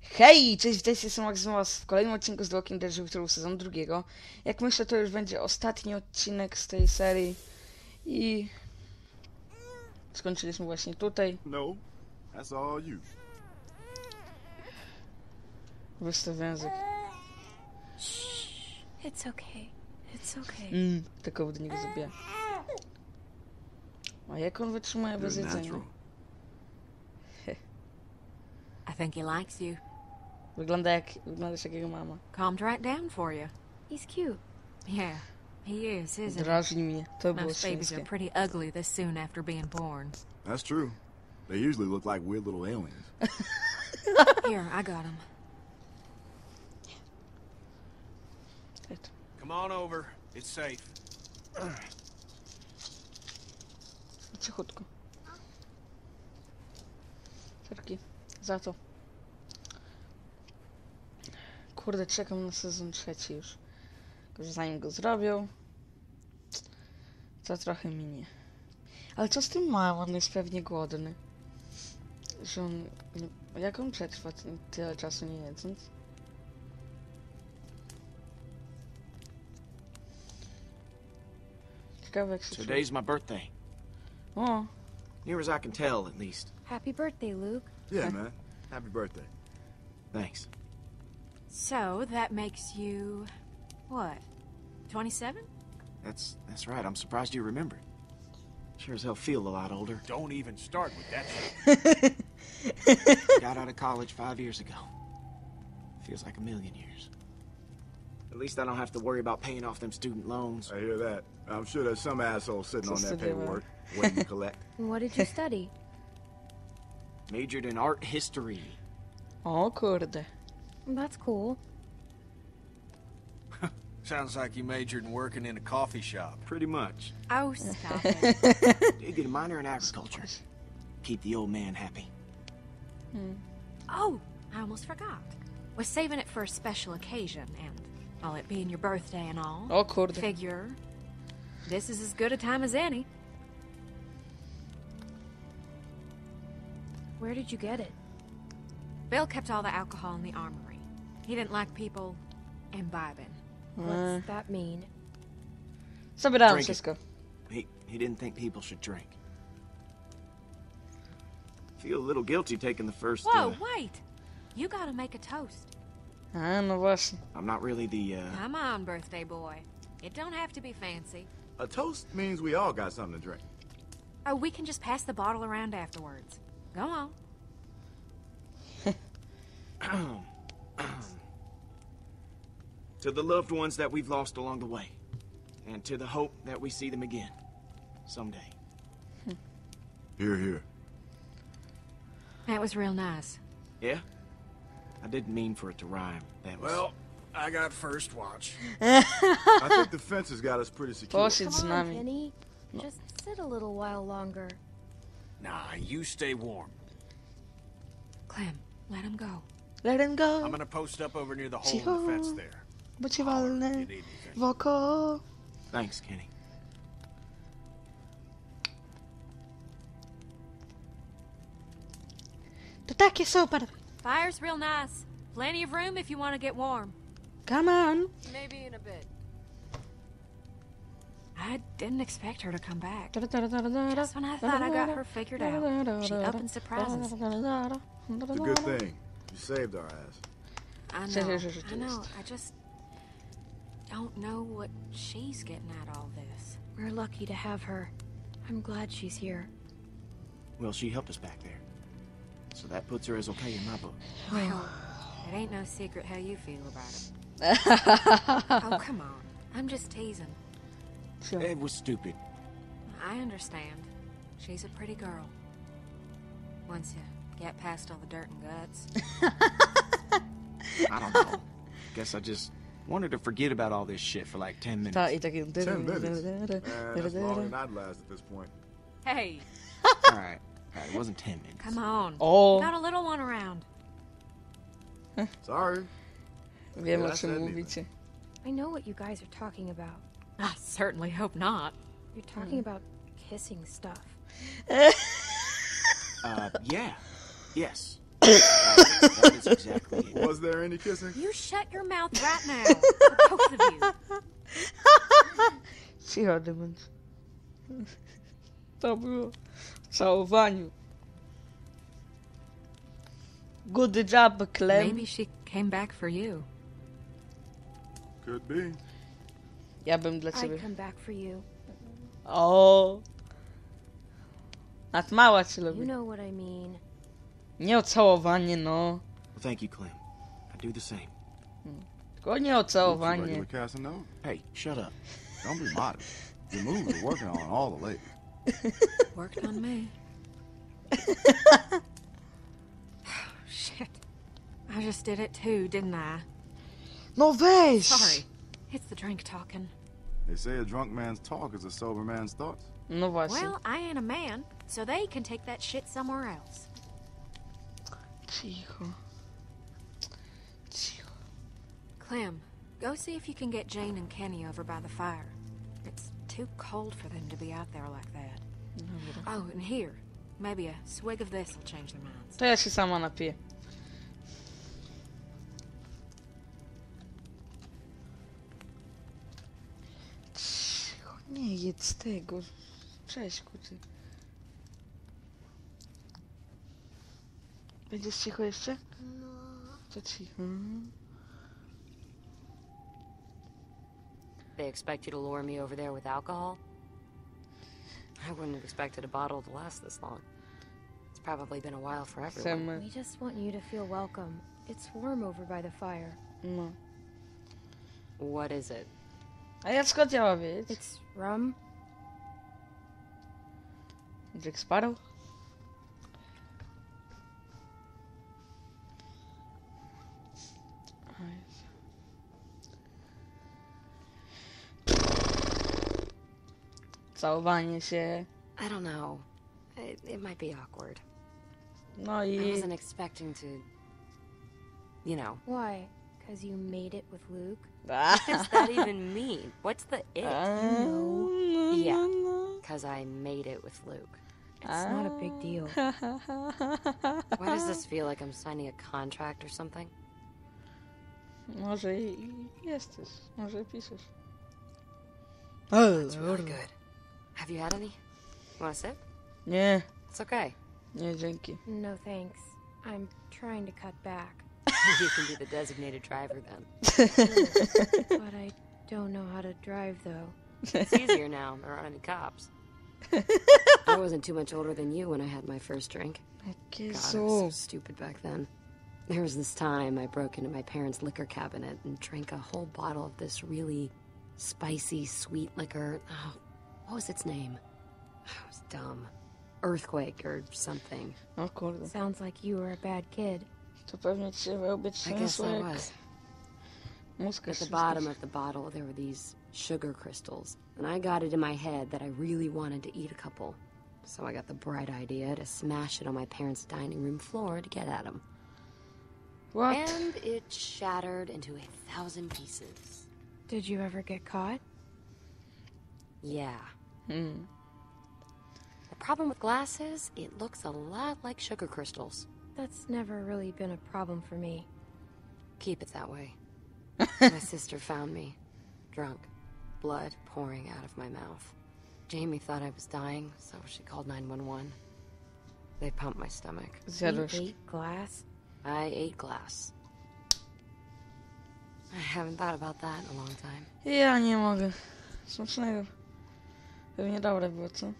Hej, cześć, jestem Maximus w kolejnym odcinku z The Walking Dead Żywioł sezonu drugiego. Jak myślę, to już będzie ostatni odcinek z tej serii i skończyliśmy właśnie tutaj. No, that's all you. Wystaw język. It's okay. It's okay. Tylko od niego zabija. A jak on wytrzymuje bez You're jedzenia? natural. I think he likes you. Wyglądasz jak jego mama. Calmed right down for you. He's cute. Yeah, he is, isn't he? Drażni mnie. To było Most babies are świńskie. pretty ugly this soon after being born. That's true. They usually look like weird little aliens. Here, I got him. Come on over. It's safe. Cichutko. Serki. Za to. Kurde, czekam na sezon trzeci już. Tylko, że zanim go zrobią, to trochę minie. Ale co z tym małym? On jest pewnie głodny. Że on... Jak on przetrwa tyle czasu nie jedząc? Ciekawe jak się czuje. Today's my birthday. O! Near as I can tell, at least. Happy birthday, Luke. Yeah, man. Happy birthday. Thanks. So, that makes you... what? 27? That's right. I'm surprised you remembered. Sure as hell feel a lot older. Don't even start with that shit. Got out of college 5 years ago. Feels like a million years. At least I don't have to worry about paying off them student loans. I hear that. I'm sure there's some asshole sitting on that Just a bit, paperwork waiting to collect. And what did you study? Majored in art history. O kurde. That's cool. Sounds like you majored in working in a coffee shop. Pretty much. Oh, stop it. Did get a minor in agriculture. Keep the old man happy. Oh, I almost forgot. Was saving it for a special occasion, and all it being your birthday and all. O kurde. Figure this is as good a time as any. Where did you get it? Bill kept all the alcohol in the armory. He didn't like people imbibing. What's that mean? Zabierałem Drink it. wszystko. He didn't think people should drink. Feel a little guilty taking the first. Whoa, wait! You gotta make a toast. A, no właśnie. I'm not really the. Come on, birthday boy. It don't have to be fancy. A toast means we all got something to drink. Oh, we can just pass the bottle around afterwards. Go on. To the loved ones that we've lost along the way, and to the hope that we see them again someday. Here, here. That was real nice. Yeah? I didn't mean for it to rhyme. That was... Well, I got first watch. I think the fence has got us pretty secure. Poszedł z nami. Penny. Just sit a little while longer. Nah, you stay warm. Clem, let him go. Let him go, I'm gonna post up over near the hole in the fence there. bo cię Holler if walnę you need anything. w oko. Thanks, Kenny. To takie super. Fire's real nice. Plenty of room if you want to get warm. Come on. Maybe in a bit. I didn't expect her to come back. Just Just when I thought I got her figured out, she up and surprises. It's a good thing. You saved our ass. I know. I just don't know what she's getting at all this. We're lucky to have her. I'm glad she's here. Well, she helped us back there. So that puts her as okay in my book. Well, it ain't no secret how you feel about it. Oh, come on. I'm just teasing. It was stupid. I understand. She's a pretty girl. Once you get past all the dirt and guts. I don't know. Guess I just wanted to forget about all this shit for like 10 minutes. Tak, i takie... 10 minutes. That's longer than I'd last at this point. Hey, Alright, it wasn't 10 minutes. come on. O, Got a little one around. Sorry. wiem o That's czym anything. mówicie. I know what you guys are talking about. I certainly hope not. You're talking about kissing stuff. Yeah. Yes. That is exactly it. Was there any kissing? You shut your mouth right now. For both of you. Cicho, demons. To było w całowaniu. Good job, Clem. Maybe she came back for you. Could be. Ja bym dla ciebie. I'd come back for you. O. Natmała cię You lubi. know what I mean. Nie o całowanie, no. Well, thank you, Clem. I do the same. Tylko nie o całowanie. Regular Casanova. Hey, shut up. Don't be modest. Your moves are working on all the ladies. Worked on me. Shit. I just did it too, didn't I? No weź! Sorry. It's the drink talking. They say a drunk man's talk is a sober man's thoughts. No właśnie. Well, I ain't a man, so they can take that shit somewhere else. Cicho. Cicho. Clem, go see if you can get Jane and Kenny over by the fire. It's too cold for them to be out there like that. Oh, and here, maybe a swig of this will change their minds. To ja się sama napiję. Cicho, nie jedz tego. Cześć, kuty. Będziesz cicho jeszcze? No. To cicho. They expect you to lure me over there with alcohol? I wouldn't have expected a bottle to last this long. It's probably been a while for everyone. Chcemy. We just want you to feel welcome. It's warm over by the fire. No. What is it? A ja skąd ja mam wiedzieć? It's rum. Jack Sparrow? Całowanie się. I don't know. It might be awkward. No I i... wasn't expecting to... You know. Why? Because you made it with Luke? What does that even mean? What's the it? No. Yeah. Because I made it with Luke. It's not a big deal. Why does this feel like I'm signing a contract or something? Może i jesteś. Może piszesz. It's really good. Have you had any? You want a sip? Nie. It's okay. Nie, dzięki. No thanks. I'm trying to cut back. You can be the designated driver then. But I don't know how to drive though. It's easier now. There aren't any cops. I wasn't too much older than you when I had my first drink. Jakie God, I was so są. stupid back then. There was this time I broke into my parents' liquor cabinet and drank a whole bottle of this really spicy, sweet liquor. Oh, what was its name? It was dumb. Earthquake or something. O kurde. Sounds like you were a bad kid. To pewnie ci się być I guess I jak was. mózg. At the bottom of the bottle, there were these sugar crystals, and I got it in my head that I really wanted to eat a couple. So I got the bright idea to smash it on my parents' dining room floor to get at them. What? And it shattered into 1,000 pieces. Did you ever get caught? Yeah. The problem with glass is it looks a lot like sugar crystals. That's never really been a problem for me. Keep it that way. My sister found me, drunk, blood pouring out of my mouth. Jamie thought I was dying, so she called 911. They pumped my stomach. You Zjadłeś. ate glass? I ate glass. I haven't thought about that in a long time. Ja nie mogę. Smacznego. Pewnie dobre było, co?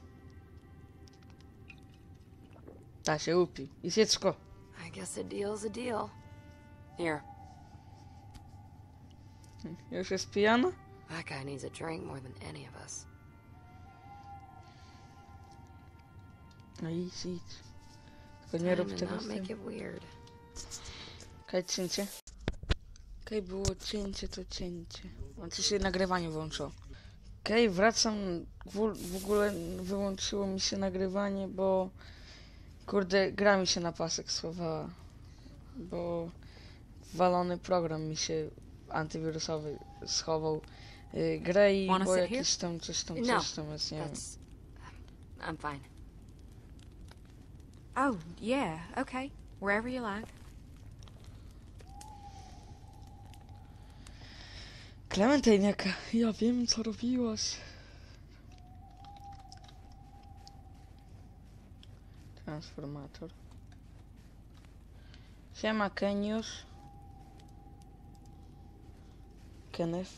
Ta się upi. I sieczko. I guess a deal's a deal. Here, Już jest pijana? that guy needs a drink more than any of us. No idź, idź. Tylko nie rób Time to tego not z make tym. it weird. Okej, cięcie. Okej, było cięcie, to cięcie. Znaczy się nagrywanie włączyło. Okej, wracam. W ogóle wyłączyło mi się nagrywanie, bo... Kurde, gra mi się na pasek schowała. Bo... Walony program mi się antywirusowy schował grę i Wanna bo sit jakiś tam coś tam jest, nie wiem. That's... I'm fine. Oh, yeah, okay. Wherever you like. Clementine jaka, ja wiem co robiłaś. Transformator. Siema Keniusz. Kenneth.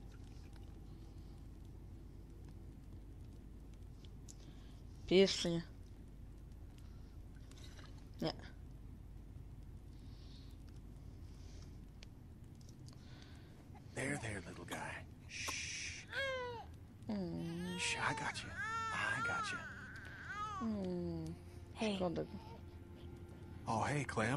Pijesz czy nie? Nie. There, little guy. Shh. Shh, I got you. I got you. Hey, Szkoda go. Oh, hey, Clem.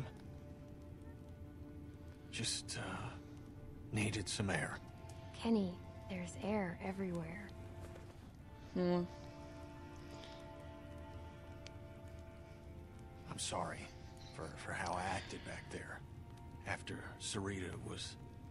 Just, needed some air. Kenny, there's air everywhere. No. I'm sorry for how I acted back there. After Sarita was...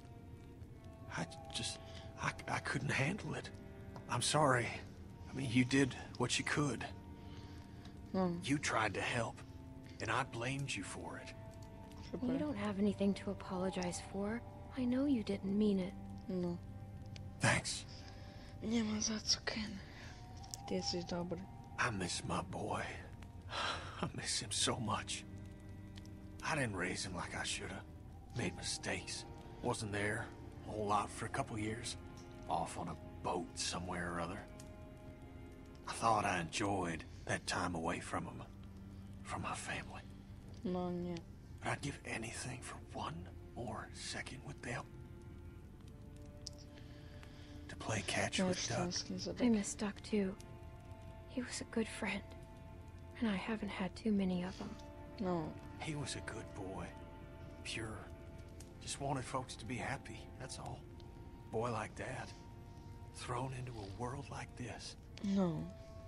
I couldn't handle it. I'm sorry. I mean, you did what you could. You tried to help, and I blamed you for it. You don't have anything to apologize for. I know you didn't mean it. No. Thanks. Nie ma za co, Ken. Ty jesteś dobry. I miss my boy. I miss him so much. I didn't raise him like I should have. Made mistakes. Wasn't there a whole lot for a couple years. Off on a boat somewhere or other. I thought I enjoyed that time away from him. From my family. No nie. But I'd give anything for one more second with them. To play catch with Miałeś Duck. tęsknię za I miss Duck too. He was a good friend. And I haven't had too many of them. No. He was a good boy. Pure. Just wanted folks to be happy, that's all. Boy like that. Thrown into a world like this. No.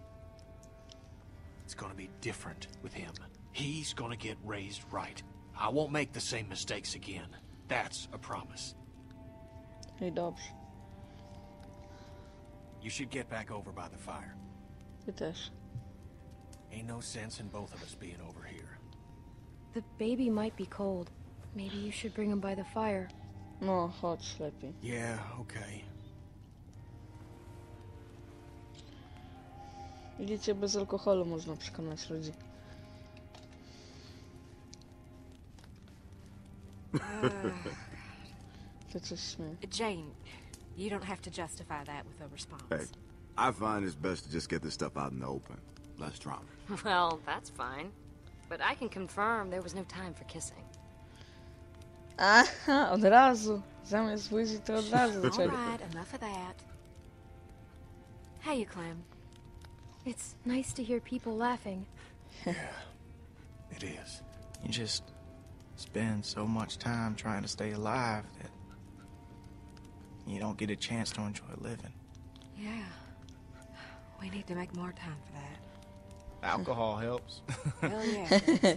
It's gonna be different with him. He's gonna get raised right. I won't make the same mistakes again. That's a promise. I dobrze. You should get back over by the fire. Ty też. Ain't no sense in both of us being over here. The baby might be cold. Maybe you should bring him by the fire. No, chodź lepiej. Yeah, okay. Widzicie, bez alkoholu można przekonać ludzi. To coś śmieje. Jane, you don't have to justify that with a response. Hey, I find it's best to just get this stuff out in the open. Less drama. Well, that's fine. But I can confirm there was no time for kissing. Aha, od razu. Zamiast buzi to od razu All zaczęli. right, enough of that. Hey, you Clem. It's nice to hear people laughing. It is. You just spend so much time trying to stay alive that you don't get a chance to enjoy living. Yeah. We need to make more time for that. Alcohol helps. Hell yeah.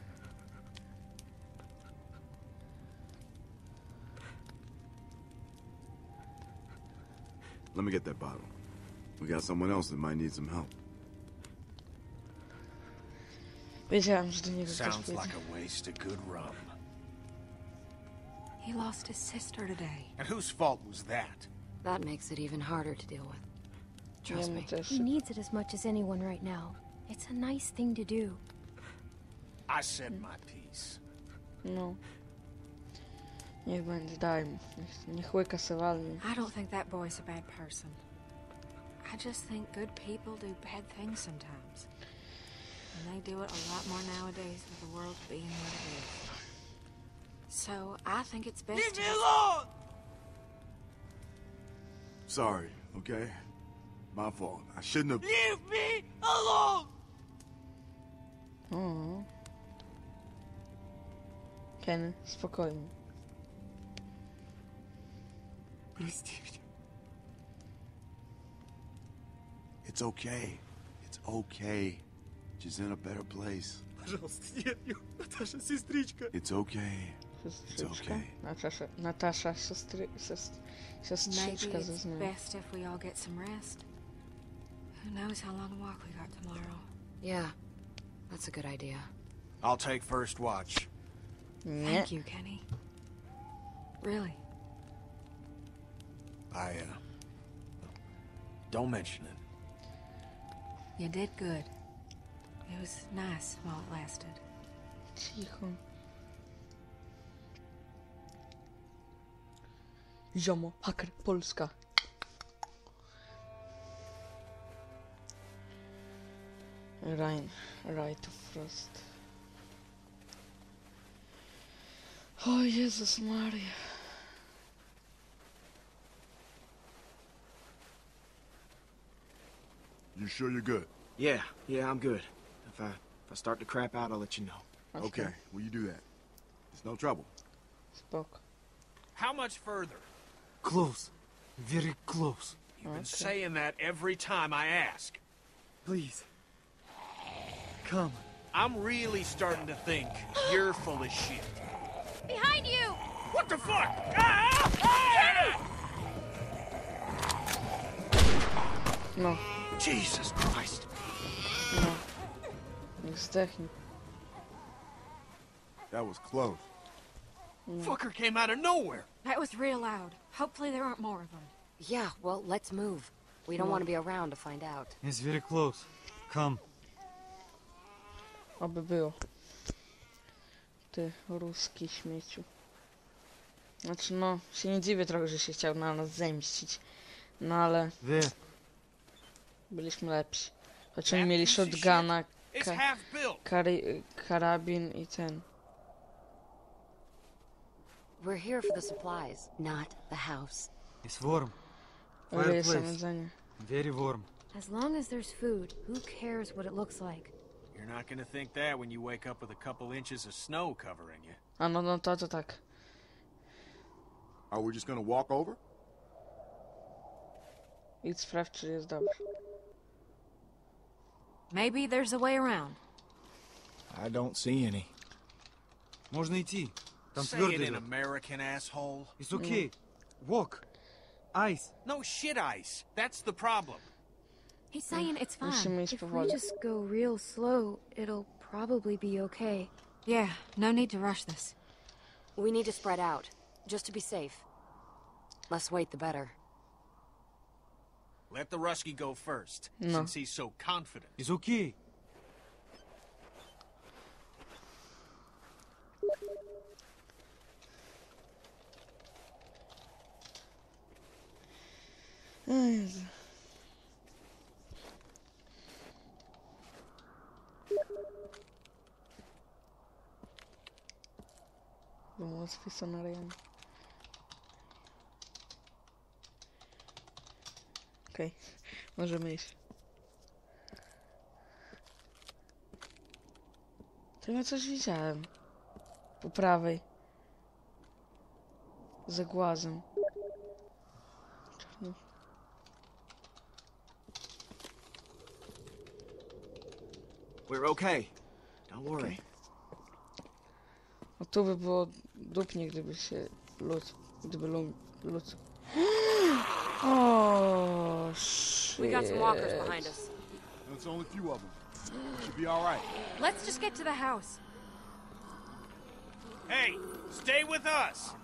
Let me get that bottle. We got someone else that might need some help. Wiedziałam, że do niego też Sounds pójdzie. like a waste of good rum. He lost his sister today. And whose fault was that? That makes it even harder to deal with. Trust Jemu me. też. He needs it as much as anyone right now. It's a nice thing to do. I said my piece. No. Niech będzie, daj mu. Niech łyka se walnie. I don't think that boy's a bad person. I just think good people do bad things sometimes. And they do it a lot more nowadays with the world being what it is. So I think it's best to just... Sorry, okay? My fault. I shouldn't have... O. Ken, spokojnie. It's okay. It's okay. She's in a better place. It's okay. Siostrzyczka? okay. Natasza, Maybe siostrzyczka ze it's zmian. best if we all get some rest. Who knows how long a walk we got tomorrow. Yeah, that's a good idea. I'll take first watch. Nie. Thank you, Kenny. Really. Don't mention it. You did good. It was nice while it lasted. Cicho. Ziomo, haker, Polska. Right of Frost. O Jezus Maria. You sure you're good? Yeah, I'm good. If I start to crap out, I'll let you know. Okay, well, you do that. It's no trouble. Spoko. How much further? Close. Very close. You've been saying that every time I ask. Please. Come. I'm really starting to think you're full of shit. Behind you! What the fuck? Ah! No, Jesus Christ. no. Nie zdechnij. That was close. Fucker came out of nowhere. That was real loud. Hopefully there aren't more of them. Yeah, well, let's move. We don't want to be around to find out. It's very close. Come. Oby było. Ty ruski śmieciu. Znaczy no, się nie dziwię trochę, że się chciał na nas zemścić. No ale There. byliśmy lepsi. Choć oni mieli shotguna, It's half built. karabin i ten. We're here for the supplies, not the house. It's warm. Ale jest Fireplace. jedzenie. Very warm. As long as there's food, who cares what it looks like? You're not gonna think that when you wake up with a couple inches of snow covering you. A no to tak. Are we just gonna walk over? Idź sprawdź, czy jest dobrze. Maybe there's a way around. I don't see any. Можно идти. Там Say it твердый in лед. American, asshole. It's okay. Walk. Ice. No shit ice. That's the problem. He's saying it's fine. Musimy iść If we powoli. just go real slow, it'll probably be okay. Yeah, no need to rush this. We need to spread out, just to be safe. Less wait, the better. Let the Rusky go first, No. since he's so confident. It's okay. O Jezu. Łatwiej są na rejon. Okej, możemy iść. To ja coś widziałem. Po prawej. Za głazem. Czarny. We're okay. Don't worry. No tu by było dupnie, gdyby się gdyby lud. Oh shit. We got some walkers behind us. There's only a few of them. Should be all right. Let's just get to the house. Hey, stay with us.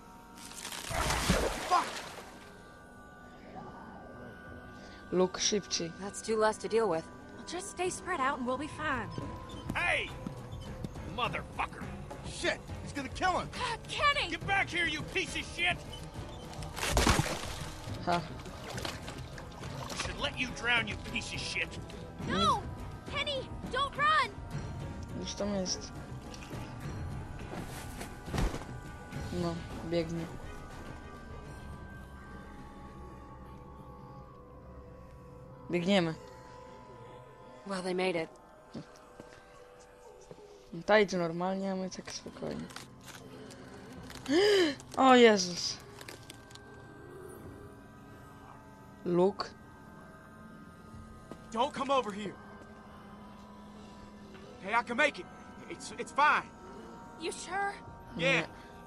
Luke, szybciej. That's two less to deal with. We'll just stay spread out and we'll be fine. Hey, motherfucker. Shit! He's gonna kill him! Kenny! Get back here, you piece of shit. Ha. Should let you drown, you piece of shit. No! Kenny, don't run! Już tam jest. No, biegnie. Biegniemy. Well, they made it. Ta idzie normalnie, a my tak spokojnie. O Jezus. Luke. Don't come over here. Hey, I can make it. It's fine. You sure? Yeah.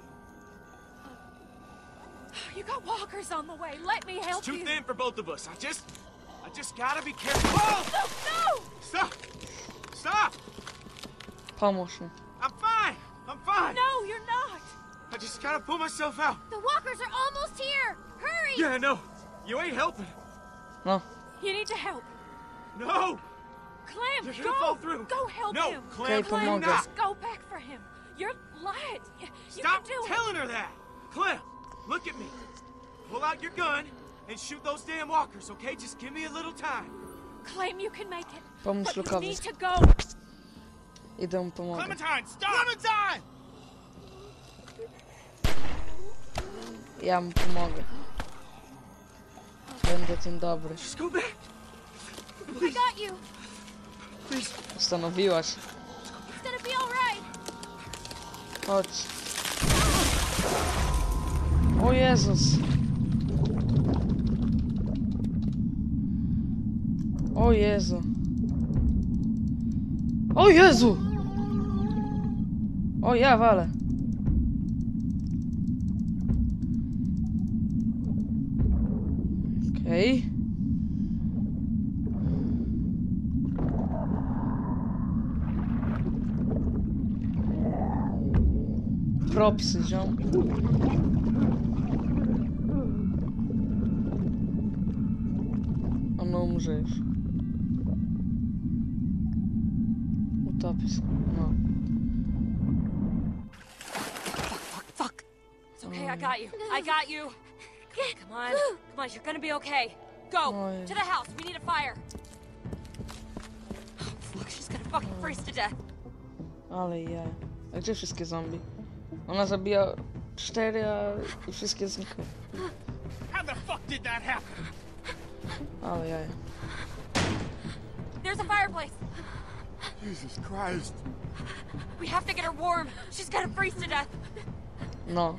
You got walkers on the way. Let me help It's too you. thin for both of us. I just gotta be careful. Whoa! No! Stop! Stop! Pomóż mi. I'm fine. I'm fine. No, you're not. I just gotta pull myself out. The walkers are almost here. Hurry! Yeah, I know. You ain't helping. No. You need to help. No! Clem, You're gonna fall through. Go help No, him. Clem, Okay, Clem, pomogę. just go back for him. You're lying. You Stop can do telling her that! Clem, look at me. Pull out your gun and shoot those damn walkers, okay? Just give me a little time. it. Clem, you can make it. Pomóż But you Lukowi. need to go. Idę mu pomogę. Clementine, stop! Clementine! Ja mu pomogę. Będę tym dobry. Just go back. I got you. Postanowiłaś. It's gonna be all right. Chodź. O Jezus. O Jezu. O Jezu! O ja walę. Okej. Propsy, ziom. On umrze już. Utopisz. No. Fuck. It's okay. I got you. I got you. Come on. Come on. You're gonna be okay. Go Oh, yeah. to the house. We need a fire. Oh, fuck. She's gonna fucking freeze to death. Ale ja. A gdzie wszystkie zombie? Ona zabija 4, a i wszystkie znikły. How the fuck did that happen? Ale ja. There's a fireplace. Jesus Christ. We have to get her warm. She's gonna freeze to death. No.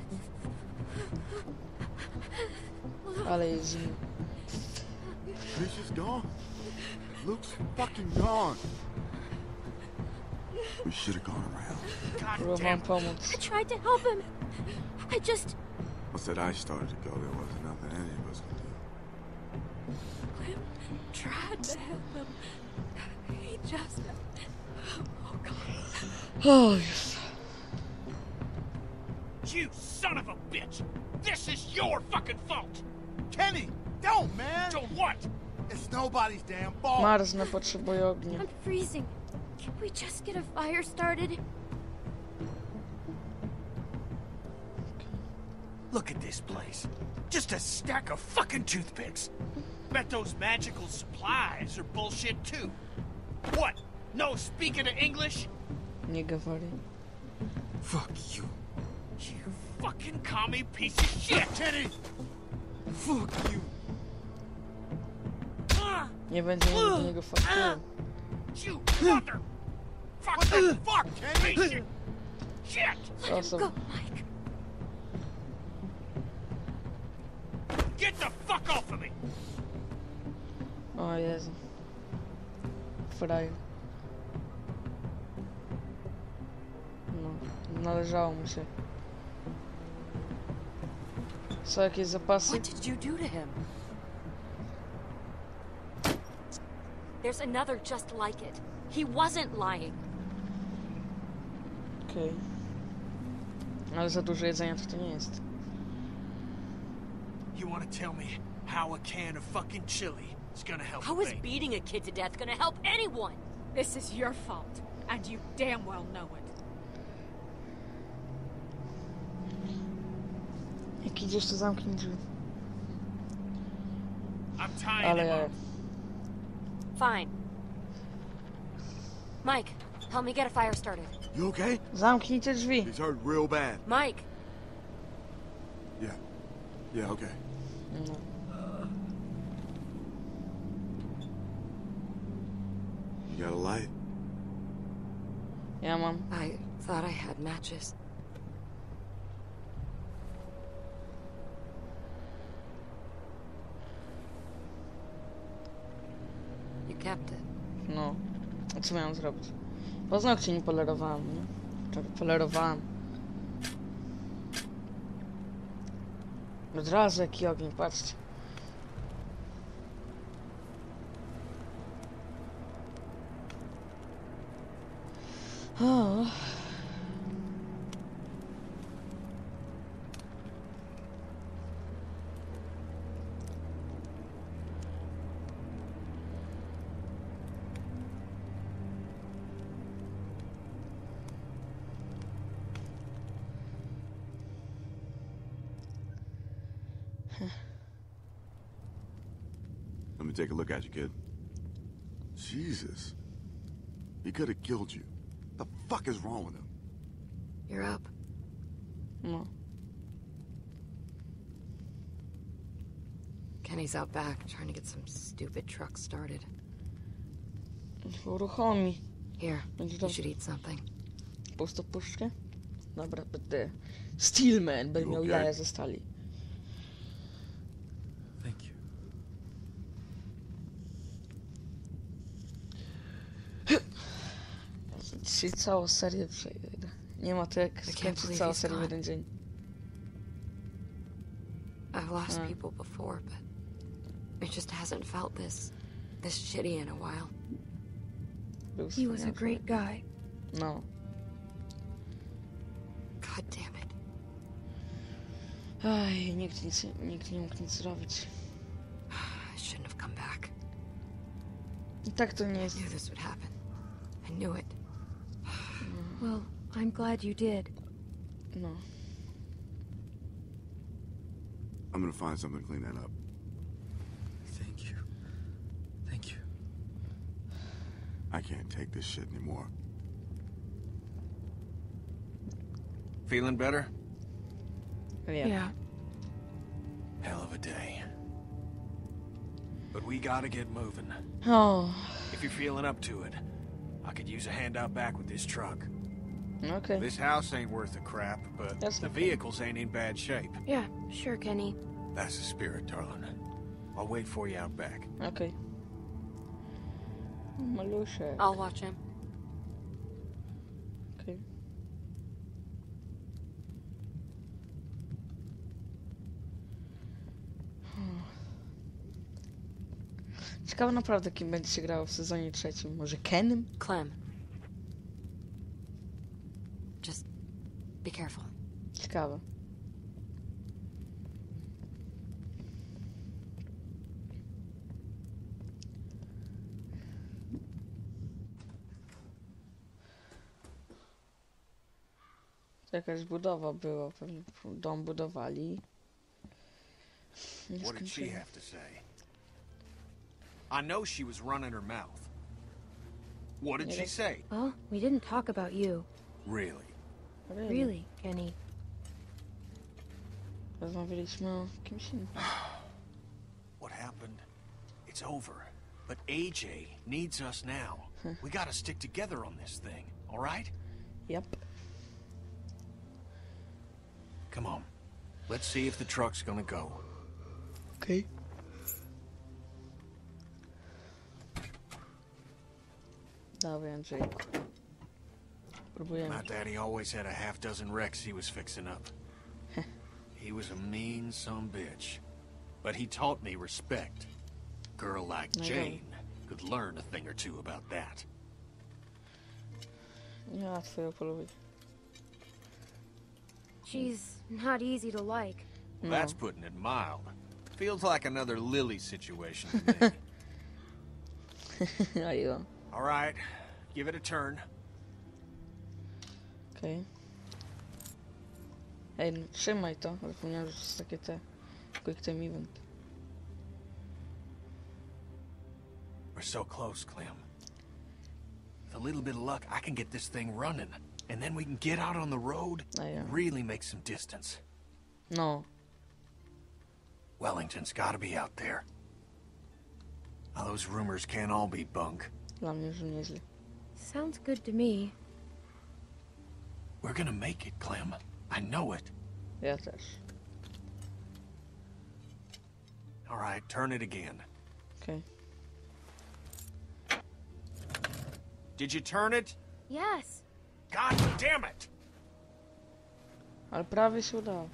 Ale jest zimno. Misha's gone. Luke's fucking gone. We should have gone around. Próbowałam pomóc. I tried to help him. I just... Once that ice started to go, there wasn't nothing any of us could do. Tried to help him. He just... Oh, God. O Jezu. You son of a bitch! This is your fucking fault! Kenny, don't, man! Don't what? It's nobody's damn fault! Marznę, potrzebuję ognia. I'm freezing. Can we just get a fire started? Look at this place. Just a stack of fucking toothpicks. Bet those magical supplies are bullshit too. What? No speaking of English? Nie говори. Fuck you. You fucking commie piece of shit! Kenny! Fuck you. Nie będzie do niego faktury. You mother! Fucking fuck, Kenny! Shit! Osób. Go, Mike. Get the fuck off of me! O Jezu. Frajer. No, należało mu się. Są jakieś zapasy? What did you do to him? There's another just like it. He wasn't lying. Okej. Ale za dużo jedzenia to nie jest. You wanna tell me how a can of fucking chili is gonna help How a is baby? beating a kid to death gonna help anyone? This is your fault, and you damn well know it. Jak idziesz, to zamknij drzwi. I'm tying Ale him ja... up. Fine. Mike, help me get a fire started. You okay? Zamknij te drzwi. He's hurt real bad. Mike, Yeah. Yeah, okay. No. You got a light? Ja mam. I thought I had matches. You kept it. No. A co miałem zrobić? Paznokcie nie polerowałem, nie? Czekaj, polerowałem. Od razu jaki ogień, patrzcie. O. Let me take a look at you, kid. Jesus. He could have killed you. The fuck is wrong with him? You're up. No. Kenny's out back trying to get some stupid truck started. Uruchomi. Here, Będzie you dobrze. should eat something. Pusto puszkę? Dobra, będę... Steelman, będę miał Okay. jaja ze stali. Thank you. Dzisiaj całą serię przejdę. Nie ma to jak can't skończyć believe całą he's serię w gone. jeden dzień. I've lost Uh. people before, but it just hasn't felt this shitty in a while. Był He was a wspaniały. great guy. No. God damn it. Aj, nikt nie mógł nic zrobić. I shouldn't have come back. I tak to nie I jest... knew this would happen. I knew it. Well, I'm glad you did. No. I'm gonna find something to clean that up. Thank you. Thank you. I can't take this shit anymore. Feeling better? Yeah. Hell of a day. But we gotta get moving. O, If you're feeling up to it, I could use a hand out back with this truck. okej. This house ain't worth a crap, but That's the okay. vehicles ain't in bad shape. Yeah, sure, Kenny. That's the spirit, darling. I'll wait for you out back. Okej. Maluszek. I'll watch him. Okej. Ciekawe naprawdę, kim będzie się grało w sezonie trzecim. Może Kenem? Clem. Just be careful. Ciekawe. To jakaś budowa była, pewnie dom budowali. Nie What did she skończyli. have to say? I know she was running her mouth. What did she say? Well, we didn't talk about you. Really? Really, Kenny. Rozmawialiśmy o kimś innym. What happened? It's over. But AJ needs us now. We gotta stick together on this thing, all right? Yep. Come on. Let's see if the truck's gonna go. Okej. Dawaj, Andrzej. Próbujemy. My daddy always had a half dozen wrecks he was fixing up. He was a mean bitch. But he taught me respect. Girl like No, Jane could learn a thing or two about that. Nie łatwo ją polubić. She's not easy to like. No. That's putting it mild. Feels like another Lily situation to me. Ajo. All right, give it a turn. Okej. Ej, no, trzymaj to. Zapomniałem, że to jest takie te... Quick time event. We're so close, Clem. With a little bit of luck, I can get this thing running. And then we can get out on the road, Ajo. really make some distance. No. Wellington's gotta be out there. Now, those rumors can't all be bunk. Dla mnie już nieźle. Sounds good to me. We're gonna make it, Clem. I know it. Ja też. All right, turn it again. Okej. Did you turn it? Yes. God damn it! Ale prawie się udało.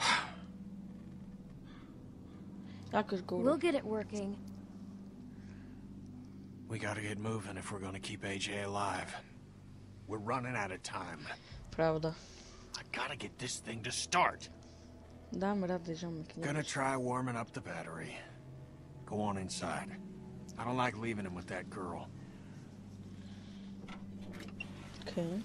Jakoś go We'll get it working. We gotta get moving if we're gonna keep AJ alive. We're running out of time. Prawda. I gotta get this thing to start. Damy radę, ziomek. Nie Gonna bój się. try warming up the battery. Go on inside. I don't like leaving him with that girl. Okej.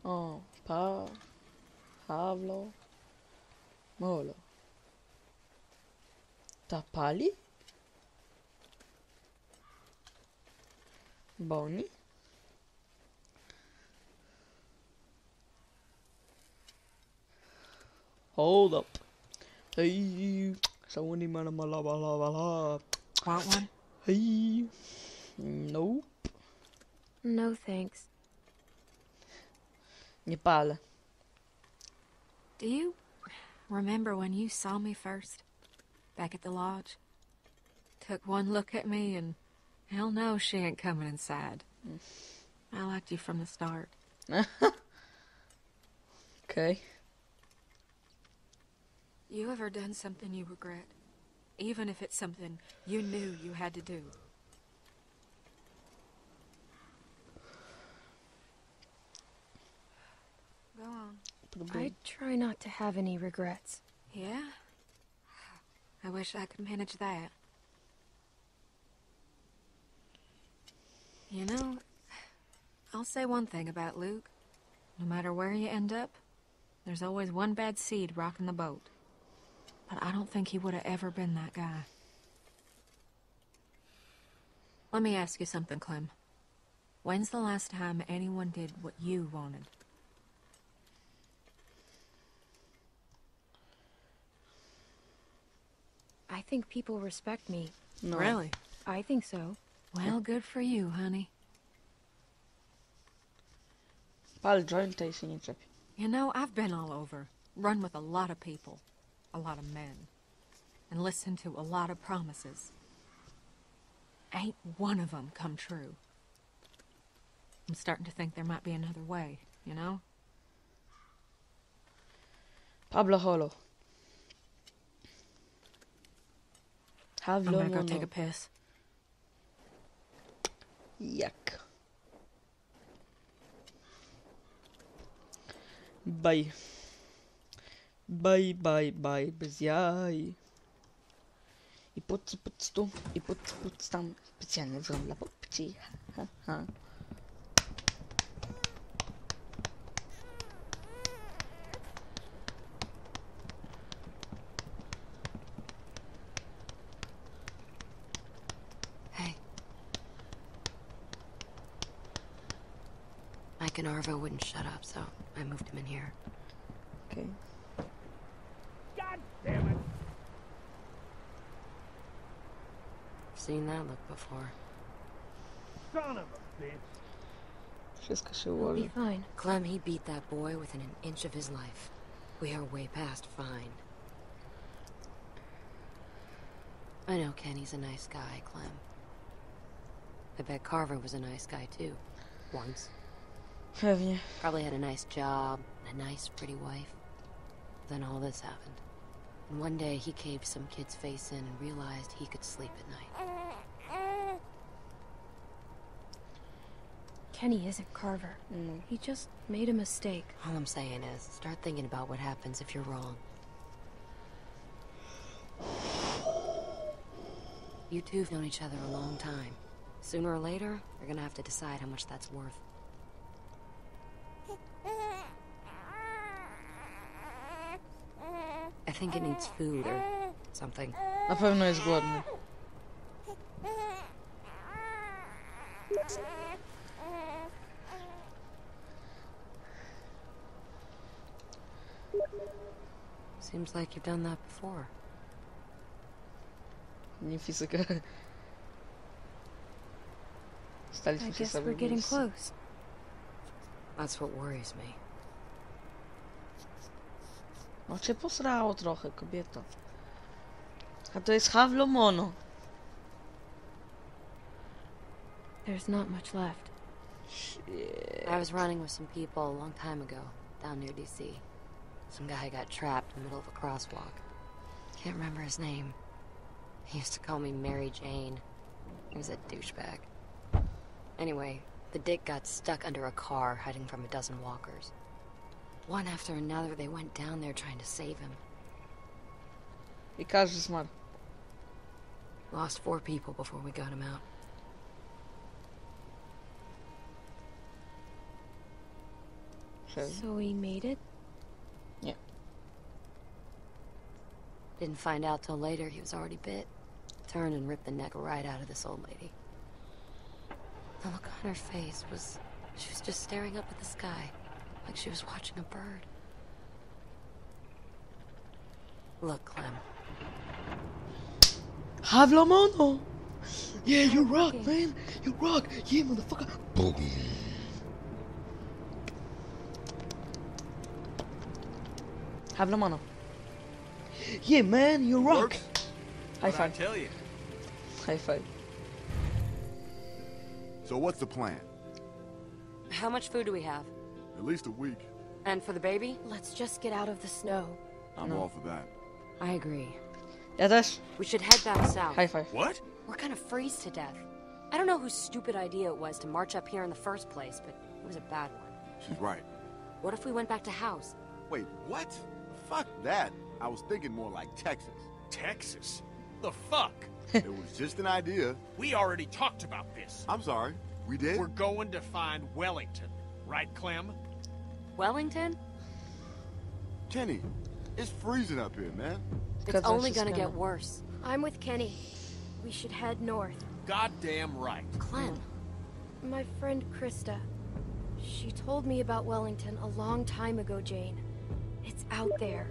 O, Pawlo. Molo. Tapali? Boni? Hold up. Hey, someone need mana mala bala bala. Want one? Hey, nope. No thanks. Nie palę. Do you remember when you saw me first? Back at the lodge? Took one look at me and hell no, she ain't coming inside. I liked you from the start. Okay. You ever done something you regret? Even if it's something you knew you had to do? Go on. I try not to have any regrets. Yeah? I wish I could manage that. You know, I'll say one thing about Luke. No matter where you end up, there's always one bad seed rocking the boat. But I don't think he would have ever been that guy. Let me ask you something, Clem. When's the last time anyone did what you wanted? I think people respect me. No. Really? I think so. Well, good for you, honey. Pal jointa I się nie czepi. You know, I've been all over. Run with a lot of people. A lot of men. And listened to a lot of promises. Ain't one of them come true. I'm starting to think there might be another way, you know? Pablo Holo. I'm Havlo gonna go mono. take a piss. Jak? Bye. Bye, bye, bye, bez jaj. I puc tu, i puc tam. Specjalnie zrobię dla popci. Ha, ha. Hey. Mike and Arvo wouldn't shut up, so I moved him in here. Okay. God damn it! Seen that look before. Son of a bitch! Wszystko się We'll ułoży. be fine. Clem, he beat that boy within an inch of his life. We are way past fine. I know Kenny's a nice guy, Clem. I bet Carver was a nice guy too. Once. Pewnie. Probably had a nice job, and a nice, pretty wife. Then all this happened. And one day he caved some kid's face in and realized he could sleep at night. Kenny isn't Carver. No. He just made a mistake. All I'm saying is, start thinking about what happens if you're wrong. You two have known each other a long time. Sooner or later, you're gonna have to decide how much that's worth. I think it needs food or something. Na pewno jest głodny. Seems like you've done that before. Nie fizyka. I Staliśmy się guess sobie we're getting bliscy. close. That's what worries me. No cię posrało trochę, kobieto. A to jest Havlo Mono. There's not much left. Shit. I was running with some people a long time ago, down near DC. Some guy got trapped in the middle of a crosswalk. Can't remember his name. He used to call me Mary Jane. He was a douchebag. Anyway, the dick got stuck under a car hiding from a dozen walkers. One after another, they went down there trying to save him. I każdy zmarł. Lost 4 people before we got him out. Okay. So we made it? Yeah. Didn't find out till later he was already bit. Turned and ripped the neck right out of this old lady. The look on her face was... She was just staring up at the sky, like she was watching a bird. Look, Clem. Have la mano! Yeah, you rock, man! You rock! Yeah, motherfucker! Have la mano. Yeah, man, you rock! High What'd I five. tell you? High five. So what's the plan? How much food do we have? At least a week. And for the baby? Let's just get out of the snow. I'm all for that. I agree. Ja też. We should head back south. High five. What? We're gonna freeze to death. I don't know whose stupid idea it was to march up here in the first place, but it was a bad one. She's right. What if we went back to house? Wait, what? Fuck that. I was thinking more like Texas. Texas? The fuck? It was just an idea. We already talked about this. I'm sorry. We did? We're going to find Wellington. Right, Clem? Wellington? Kenny, it's freezing up here, man. It's only gonna get worse. I'm with Kenny. We should head north. Goddamn right. Clem. My friend Krista. She told me about Wellington a long time ago, Jane. It's out there.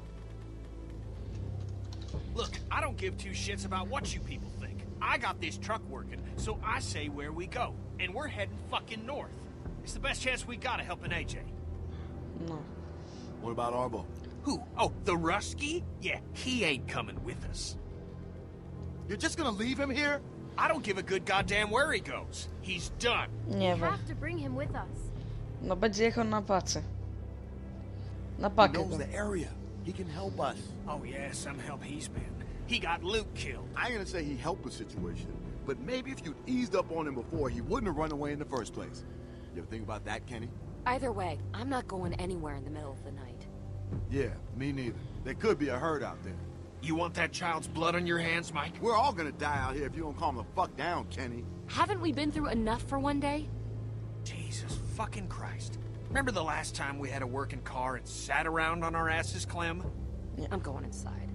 Look, I don't give two shits about what you people think. I got this truck working, so I say where we go. And we're heading fucking north. It's the best chance we got of helping AJ. No. What about Arbo? Who? Oh, the Rusky? Yeah, he ain't coming with us. You're just gonna leave him here? I don't give a good goddamn where he goes. He's done. Nie We wiem. have to bring him with us. No będzie jechał na pacę. Na He pakę. knows go. the area. He can help us. Oh yeah, some help he's been. He got Luke killed. I ain't gonna say he helped the situation, but maybe if you'd eased up on him before, he wouldn't have run away in the first place. You ever think about that, Kenny? Either way, I'm not going anywhere in the middle of the night. Yeah, me neither. There could be a herd out there. You want that child's blood on your hands, Mike? We're all gonna die out here if you don't calm the fuck down, Kenny. Haven't we been through enough for one day? Jesus fucking Christ. Remember the last time we had a working car and sat around on our asses, Clem? I'm going inside.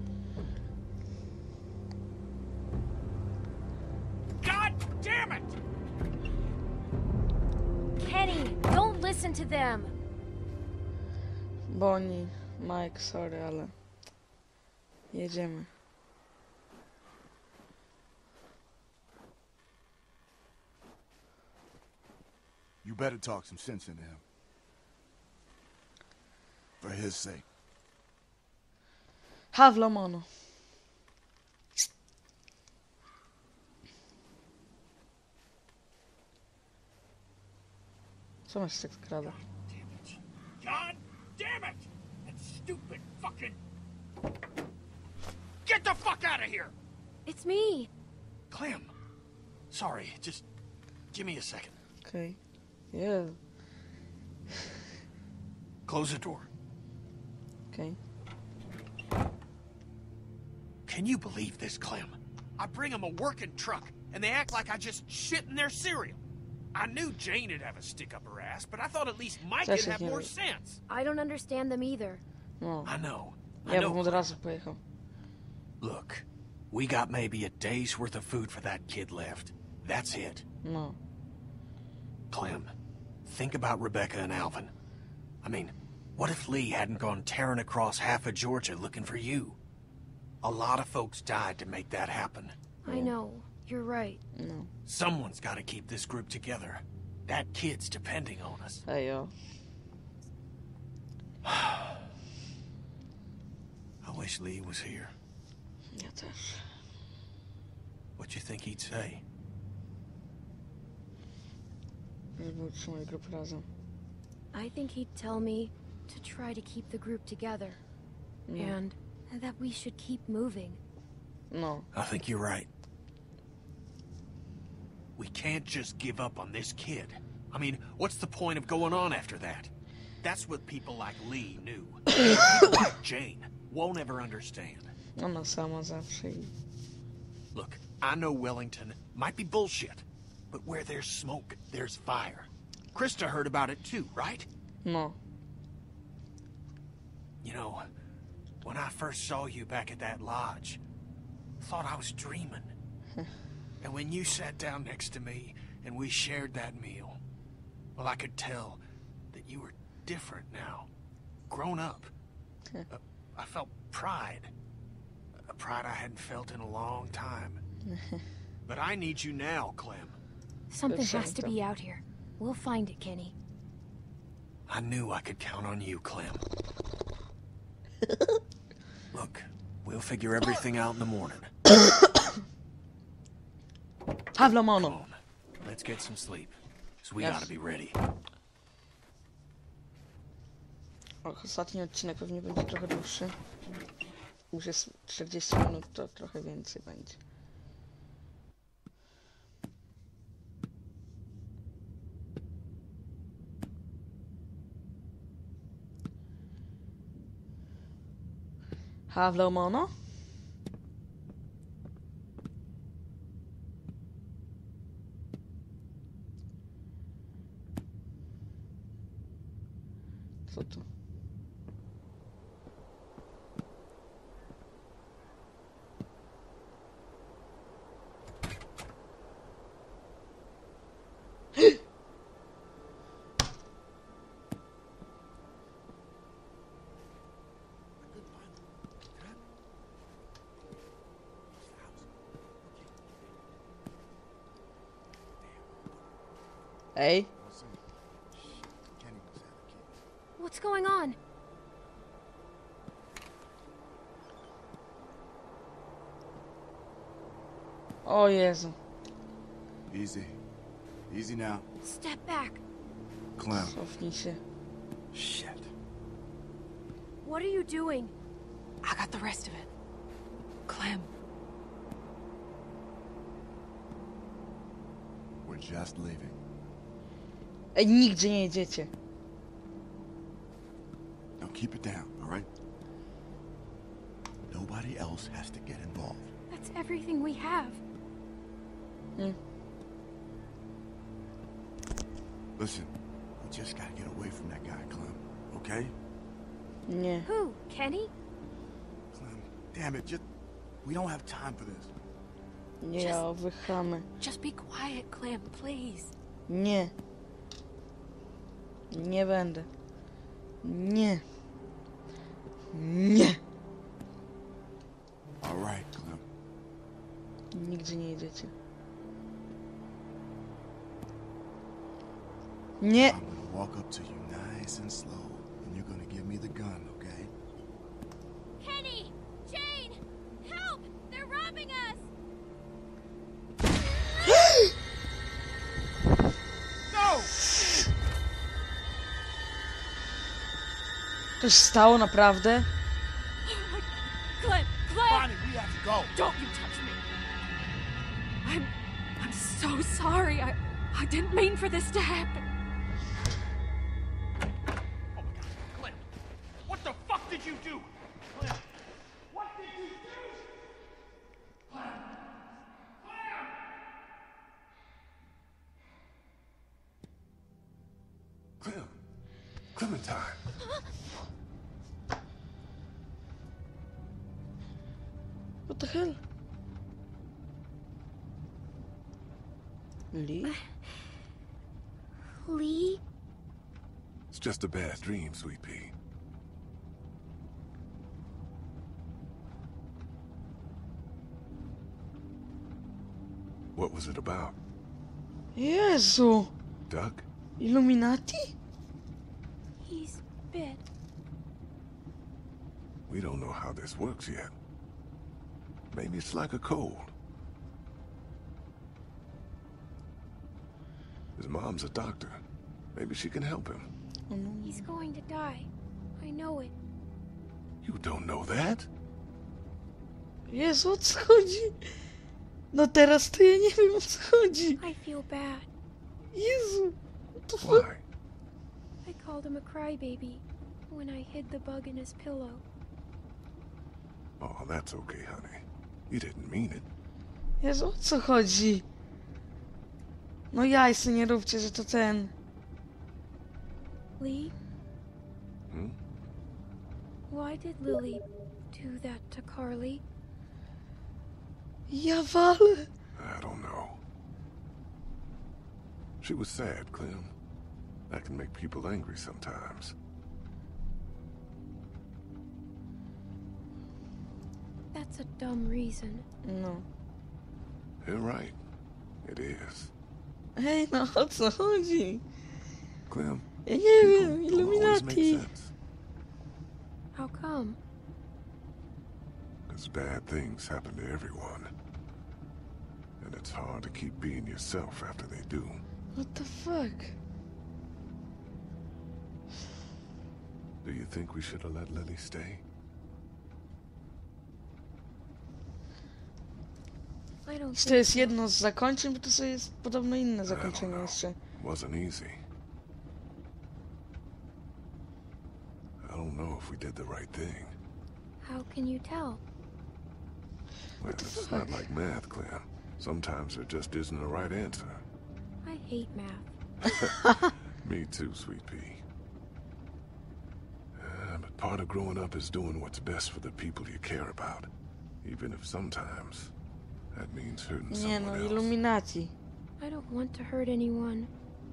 God damn it! Kenny, don't listen to them. Bonnie, Mike, sorry, ale... Jedziemy. You better talk some sense into him. For his sake. Have la mano. Co masz tak skrada? God damn it! That stupid fucking... Get the fuck out of here! It's me. Clem. Sorry, just give me a second. Okay. Yeah. Close the door. Okay. Can you believe this, Clem? I bring them a working truck, and they act like I just shit in their cereal. I knew Jane'd have a stick up her ass, but I thought at least Mike would have more sense. I don't understand them either. No. I know. Ja bym od razu pojechał. Look, we got maybe a day's worth of food for that kid left. That's it. No. Clem, think about Rebecca and Alvin. I mean, what if Lee hadn't gone tearing across half of Georgia looking for you? A lot of folks died to make that happen. I know. You're right. No. Someone's got to keep this group together. That kid's depending on us. Ej, jo. I wish Lee was here. Ja też. What you think he'd say? Żeby utrzymać grupę razem. I think he'd tell me to try to keep the group together. No. And that we should keep moving. No. I think you're right. We can't just give up on this kid. I mean, what's the point of going on after that? That's what people like Lee knew. People like Jane won't ever understand. Ona sama zawsze i... Look, I know Wellington might be bullshit, but where there's smoke, there's fire. Krista heard about it too, right? No. You know, when I first saw you back at that lodge, I thought I was dreaming. And when you sat down next to me and we shared that meal, well, I could tell that you were different now. Grown up. I felt pride. A pride I hadn't felt in a long time. But I need you now, Clem. Something has to be out here. We'll find it, Kenny. I knew I could count on you, Clem. Look, we'll figure everything out in the morning. Have la Come mano. on, let's get some sleep. So we Yes. gotta be ready. Ostatni odcinek pewnie będzie trochę dłuższy. Już jest 40 minut, to trochę więcej będzie. Have la mano? Co to? Ej, What's going on? o Jezu. Easy. Easy now. Step back. Clem. Cofnij się. Shit. What are you doing? I got the rest of it. Clem. We're just leaving. Ej, nigdzie nie jedziecie. Now keep it down, all right? Nobody else has to get involved. That's everything we have. Listen, we just gotta get away from that guy, Clem. Okay? Nie. Who? Kenny? Clem, damn it, we don't have time for this. Nie, ja wychamy. Just be quiet, Clem, please. Nie. Nie będę. Nie. Nie. All right, Clem. Nigdzie nie jedziecie. Nie. I'm gonna walk up to you nice and slow, and you're gonna give me the gun, okay? Kenny! Jane! Help! They're robbing us! To się stało naprawdę? Clem! Clem! Bonnie, we have to go. Don't you touch me! I'm so sorry. I didn't mean for this to happen. Oh my God, Clem! What the fuck did you do? Clem! What did you do? Clem! Clem! Clem. Clementine. What the hell? Lee? Lee? It's just a bad dream, Sweet Pea. What was it about? Jezu! Duck? Illuminati? He's bit. We don't know how this works yet. Maybe it's like a cold. His mom's a doctor. Maybe she can help him. He's going to die. I know it. You don't know that? Jezu, o co chodzi? No teraz to ja nie wiem, o co chodzi. I feel bad. Jezu! What the fuck? Why? I called him a crybaby when I hid the bug in his pillow. Oh, that's okay, honey. You didn't mean it. Jezu, o co chodzi? No jajce nie róbcie, że to ten. Lee? Hmm? Why did Lily do that to Carly? Ja walę. I don't know. She was sad, Clem. That can make people angry sometimes. That's a dumb reason. No. You're right. It is. Hej, no o co chodzi? Clem, Ja nie people wiem, don't always make Illuminati. sense. How come? Because bad things happen to everyone. And it's hard to keep being yourself after they do. What the fuck? Do you think we should have let Lily stay? I don't To think jest jedno z zakończeń, bo to sobie jest podobno inne zakończenie jeszcze. Wasn't easy. I don't know if we did the right thing. How can you tell? Well, it's not like math, Clem. Sometimes there just isn't a right answer. I hate math. Me too, sweet pea. But part of growing up is doing what's best for the people you care about. Even if sometimes that means hurting Nie no, someone else. Illuminati. I don't want to hurt anyone.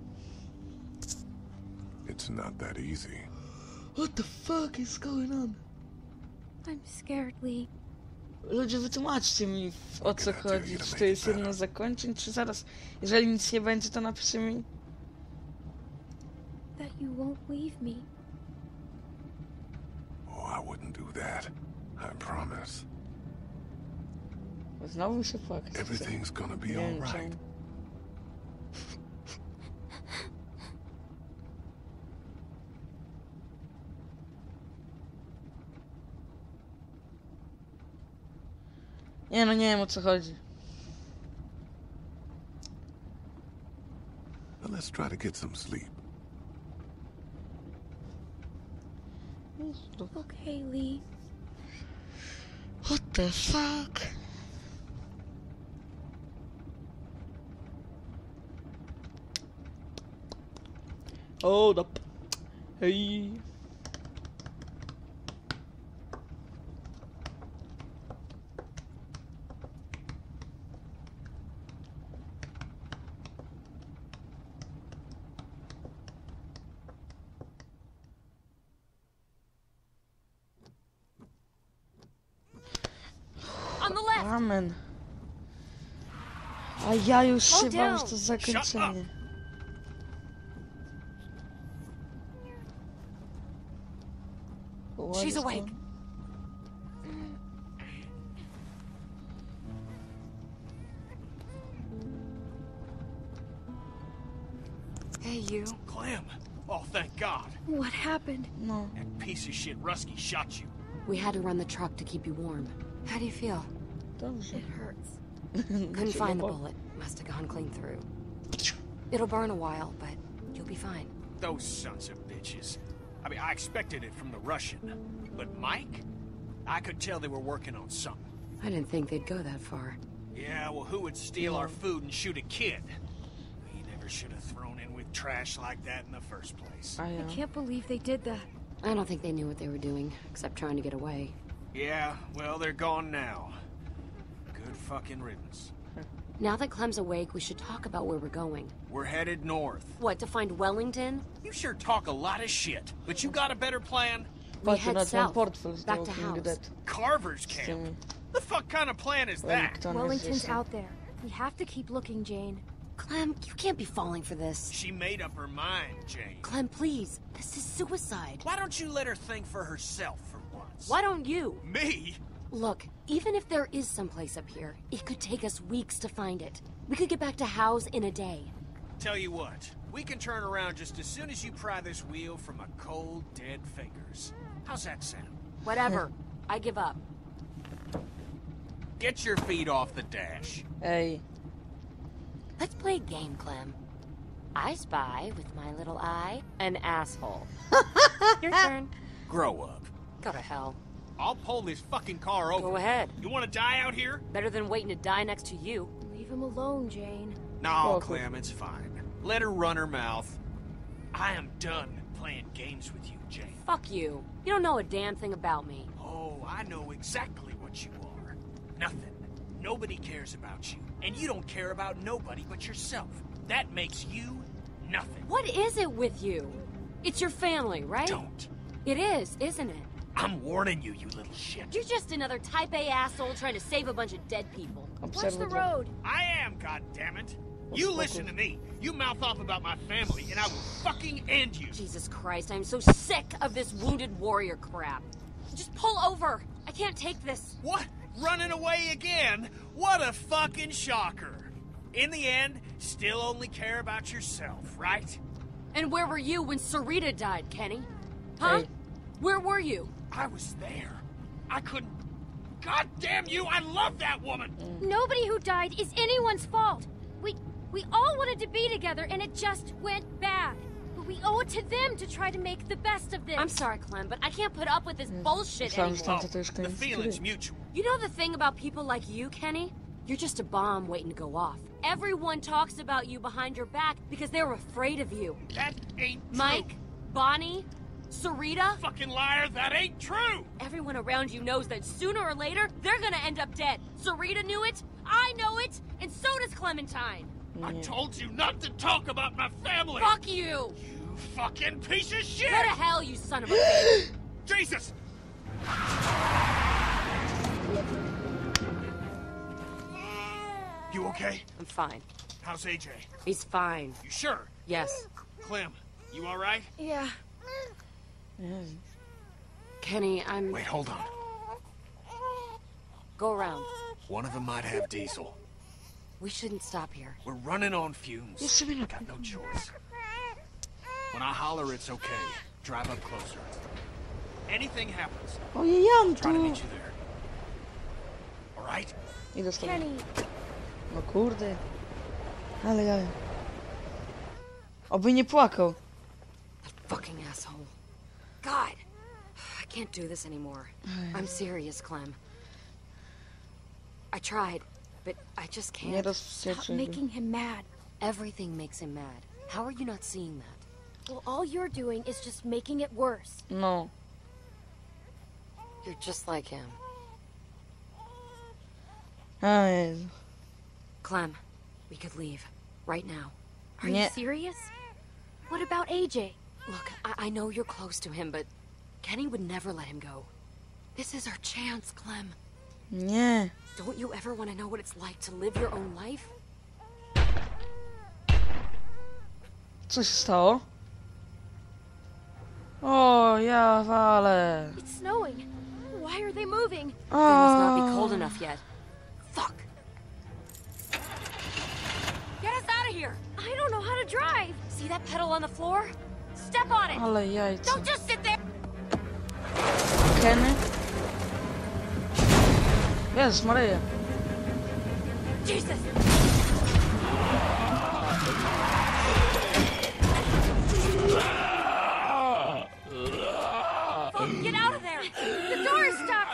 It's not that easy. What the fuck is going on? I'm scared, Lee. Ludzie, wytłumaczcie mi, o co chodzi. Czy to jest jedno z zakończeń, czy zaraz, jeżeli nic nie będzie, to napiszcie mi. That you won't leave me. Oh, I wouldn't do that. I promise. Znowu się płakać. Everything's gonna be Nie wiem, all czemu. right. Nie no, nie wiem, o co chodzi. Now let's try to get some sleep. Okay, Lee. What the fuck? Hold up. Hey. On the left. Amen. A ja już się Slow bałem, down. że to zakończenie. What She's is awake. going- Hey, you. Clem! Oh, thank God. What happened? No. That piece of shit Rusky shot you. We had to run the truck to keep you warm. How do you feel? Dobrze. It hurts. Couldn't find the bullet. Must have gone clean through. It'll burn a while, but you'll be fine. Those sons of bitches. I mean, I expected it from the Russian. But Mike? I could tell they were working on something. I didn't think they'd go that far. Yeah, well, who would steal our food and shoot a kid? We never should have thrown in with trash like that in the first place. A ja. I can't believe they did that. I don't think they knew what they were doing, except trying to get away. Yeah, well, they're gone now. Good fucking riddance. Now that Clem's awake, we should talk about where we're going. We're headed north. What, to find Wellington? You sure talk a lot of shit, but you got a better plan? We Patrzę head na ten south, portfel z back The to Walking house. Dead. Carver's Z camp? tymi The fuck kind of plan is that? Wellingtonem Wellington's zresztą. out there. We have to keep looking, Jane. Clem, you can't be falling for this. She made up her mind, Jane. Clem, please. This is suicide. Why don't you let her think for herself for once? Why don't you? Me? Look, even if there is someplace up here, it could take us weeks to find it. We could get back to House in a day. Tell you what, we can turn around just as soon as you pry this wheel from my cold, dead fingers. How's that sound? Whatever. I give up. Get your feet off the dash. Ej. Let's play a game, Clem. I spy with my little eye an asshole. Your turn. Grow up. Go to hell. I'll pull this fucking car over. Go ahead. You want to die out here? Better than waiting to die next to you. Leave him alone, Jane. No, Okay. Clem, it's fine. Let her run her mouth. I am done playing games with you, Jane. Fuck you. You don't know a damn thing about me. Oh, I know exactly what you are. Nothing. Nobody cares about you. And you don't care about nobody but yourself. That makes you nothing. What is it with you? It's your family, right? Don't. It is, isn't it? I'm warning you, you little shit. You're just another type A asshole trying to save a bunch of dead people. Watch the road. I am, goddammit. You listen to me. You mouth off about my family, and I will fucking end you. Jesus Christ, I'm so sick of this wounded warrior crap. Just pull over. I can't take this. What? Running away again? What a fucking shocker. In the end, still only care about yourself, right? And where were you when Sarita died, Kenny? Huh? Hey. Where were you? I was there. I couldn't... God damn you, I love that woman! Nobody who died is anyone's fault. We all wanted to be together, and it just went bad. But we owe it to them to try to make the best of this. I'm sorry, Clem, but I can't put up with this bullshit anymore. The feeling's mutual. You know the thing about people like you, Kenny? You're just a bomb waiting to go off. Everyone talks about you behind your back because they're afraid of you. That ain't true. Mike, Bonnie, Sarita. Fucking liar, that ain't true! Everyone around you knows that sooner or later, they're gonna end up dead. Sarita knew it, I know it, and so does Clementine. I told you not to talk about my family! Fuck you! You fucking piece of shit! Go to hell, you son of a bitch! Jesus! You okay? I'm fine. How's AJ? He's fine. You sure? Yes. Clem, you alright? Yeah. Kenny, I'm... Wait, hold on. Go around. One of them might have diesel. We shouldn't stop here. We're running on fumes. Got no choice. When I holler it's okay, drive up closer. Anything happens, Ojej, try to Jantu! meet you there. Alright? Idę z tobą. Kenny, No kurde. Ale ja... Oby nie płakał. That fucking asshole. God! I can't do this anymore. I'm serious, Clem. I tried, but I just Nie can't. stop rozwścieczy. making him mad. Everything makes him mad. How are you not seeing that? Well, all you're doing is just making it worse. No. You're just like him. A Jezu. Clem, we could leave. Right now. Are Nie. you serious? What about AJ? Look, I know you're close to him, but Kenny would never let him go. This is our chance, Clem. Nie. Don't you ever want to know what it's like to live your own life? Co się stało? O, ja walę. It's snowing. Why are they moving? They must not be cold enough yet. Fuck! Get us out of here! I don't know how to drive. See that pedal on the floor? Step on it! Ale jajca. Don't just sit there! Kenny? Jezus Maryja. Jesus! Fuck, get out of there! The door is stuck.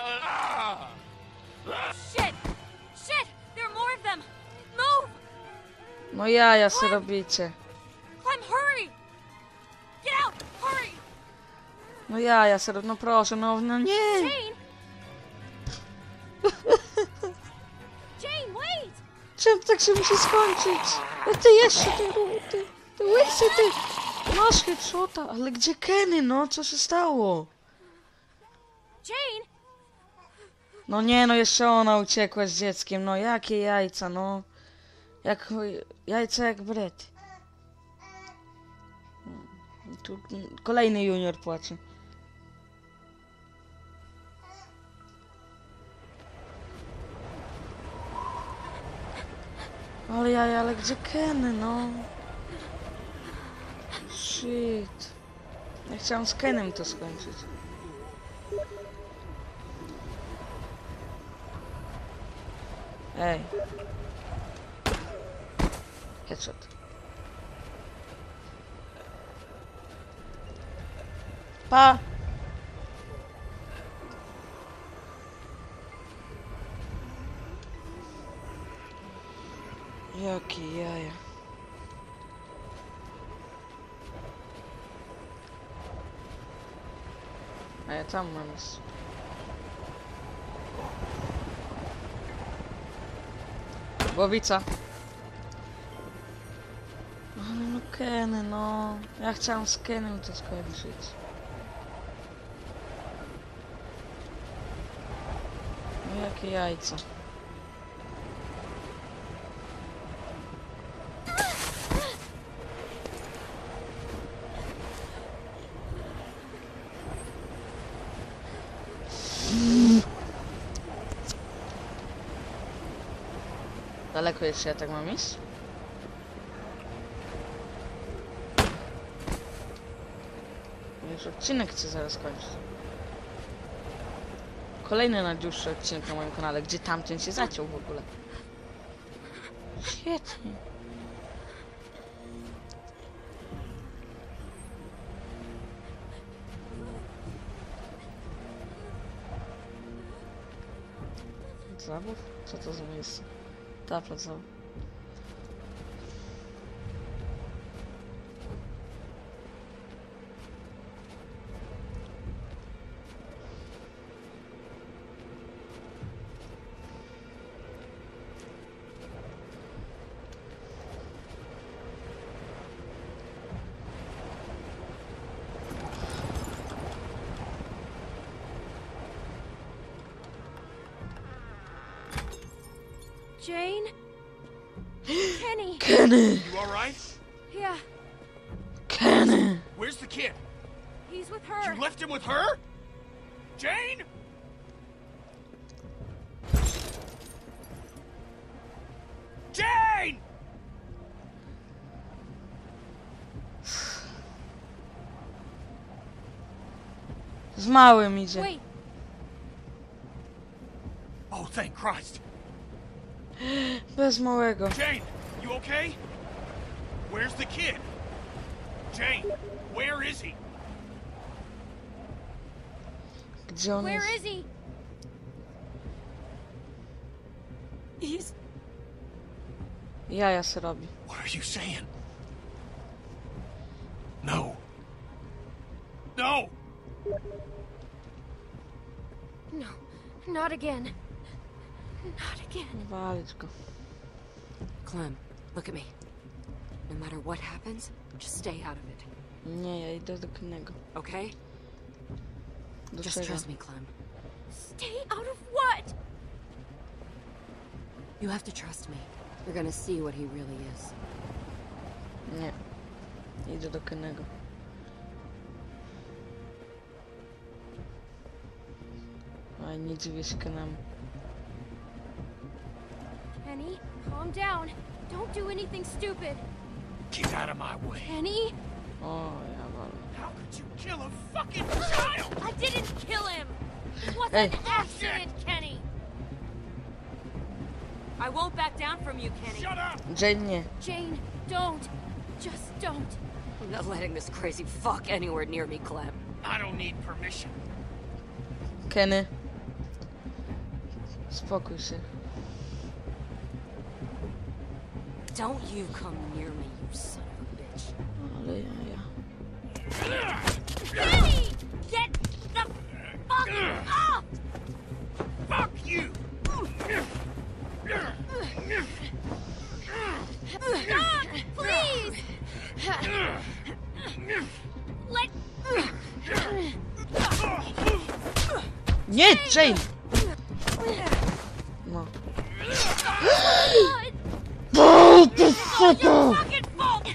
Shit! Shit! There are more of them! Move! No jaja se robicie. Clem, hurry! Get out! Hurry! No jaja se robicie. No proszę, no nie. Jane! Jane, wait! Czym tak się musi skończyć? No ty jeszcze, ty łysy, ty. Masz headshota, ale gdzie Kenny, no? Co się stało? Jane! No nie, no jeszcze ona uciekła z dzieckiem, no jakie jajca, no. Jajca jak Brett. Tu kolejny junior płacze. Ale jaja, ale gdzie Kenny, no? Shit. Ja chciałam z Kenem to skończyć. Ej. Headshot. Pa! Jakie jaja. A ja tam mam iść. Głowica. Ale no Kenny, no. Ja chciałam z Kennym to skończyć. No jakie jajca. Daleko jeszcze ja tak mam iść? Już odcinek chcę zaraz kończyć. Kolejny najdłuższy odcinek na moim kanale, gdzie tamten się zaciął w ogóle. Świetnie. Zawód? Co to za miejsce? Ta placa. Jane? Kenny! Kenny! You alright? Yeah, Kenny! Where's the kid? he's with her. You left him with her? Jane? Jane! Z małym idzie. Wait, Oh, thank Christ. Bez małego. Jane, you okay? Where's the kid? Jane, where is he? Gdzie on where jest? is he? He's... Jaja se robi. What are you saying? No. No! No, not again. Not again. Walić go. Clem, look at me. No matter what happens, just stay out of it. Nie, ja idę do Kennego. Okay? Do Just czego? trust me, Clem. Stay out of what? You have to trust me. You're gonna see what he really is. Nie. Idę do Kennego. Aj, nie dziwię się Kenemu. Kenny, calm down. Don't do anything stupid. Get out of my way. Kenny? O, ja walę. How could you kill a fucking child? I didn't kill him! It was Hey. an accident, Kenny! I won't back down from you, Kenny. Shut up! Jane nie. Jane, don't. Just don't. I'm not letting this crazy fuck anywhere near me, Clem. I don't need permission. Kenny. Spokój się. Don't you come near me, you son of a bitch. Ale ja. Kenny! Get the fuck off! Fuck you! Stop! Please! Let... Nie, Jane! No. God! Ty fucker! Fucking fault!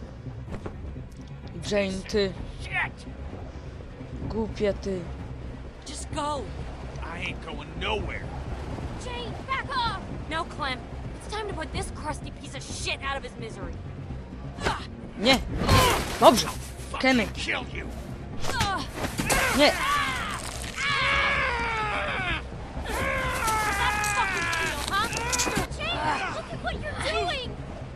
Jane, ty. Shit! Głupia ty. Just go. I ain't going nowhere. Jane, back off! No, Clem. It's time to put this crusty piece of shit out of his misery. Nie. Dobrze. Kenny. Kill you. Nie. Jane, look at what you're doing!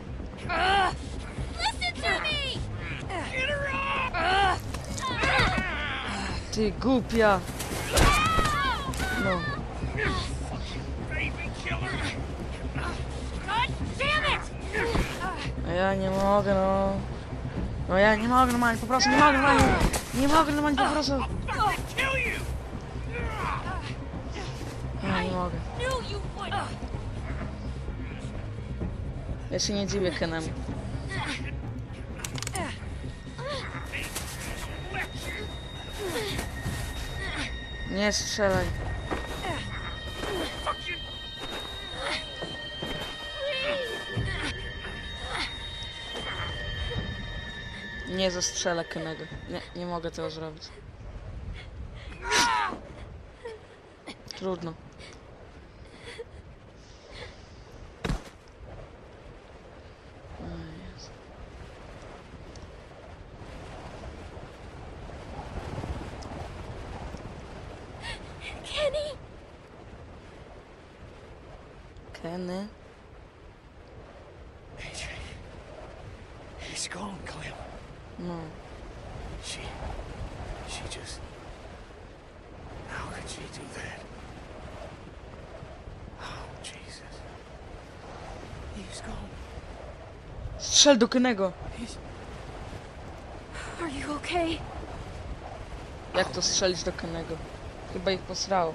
Listen to me! Get her up! Ty głupia. No. Baby killer! God damn it! A ja nie mogę, no. No ja nie mogę normalnie, po prostu nie mogę normalnie. Nie mogę normalnie, po prostu. I'll fucking kill you! Nie mogę. knew you would. Ja się nie dziwię Kenemu. Nie strzelaj. Nie zastrzelę Kennego. Nie mogę tego zrobić. Trudno. O Jezu. Kenny! Kenny? AJ. He's gone, Clem. No. She just... How could she do that? Oh, Jesus. He's gone. Strzel do Kennego! Are you okay? Jak to strzelić do Kennego? Chyba ich posrało.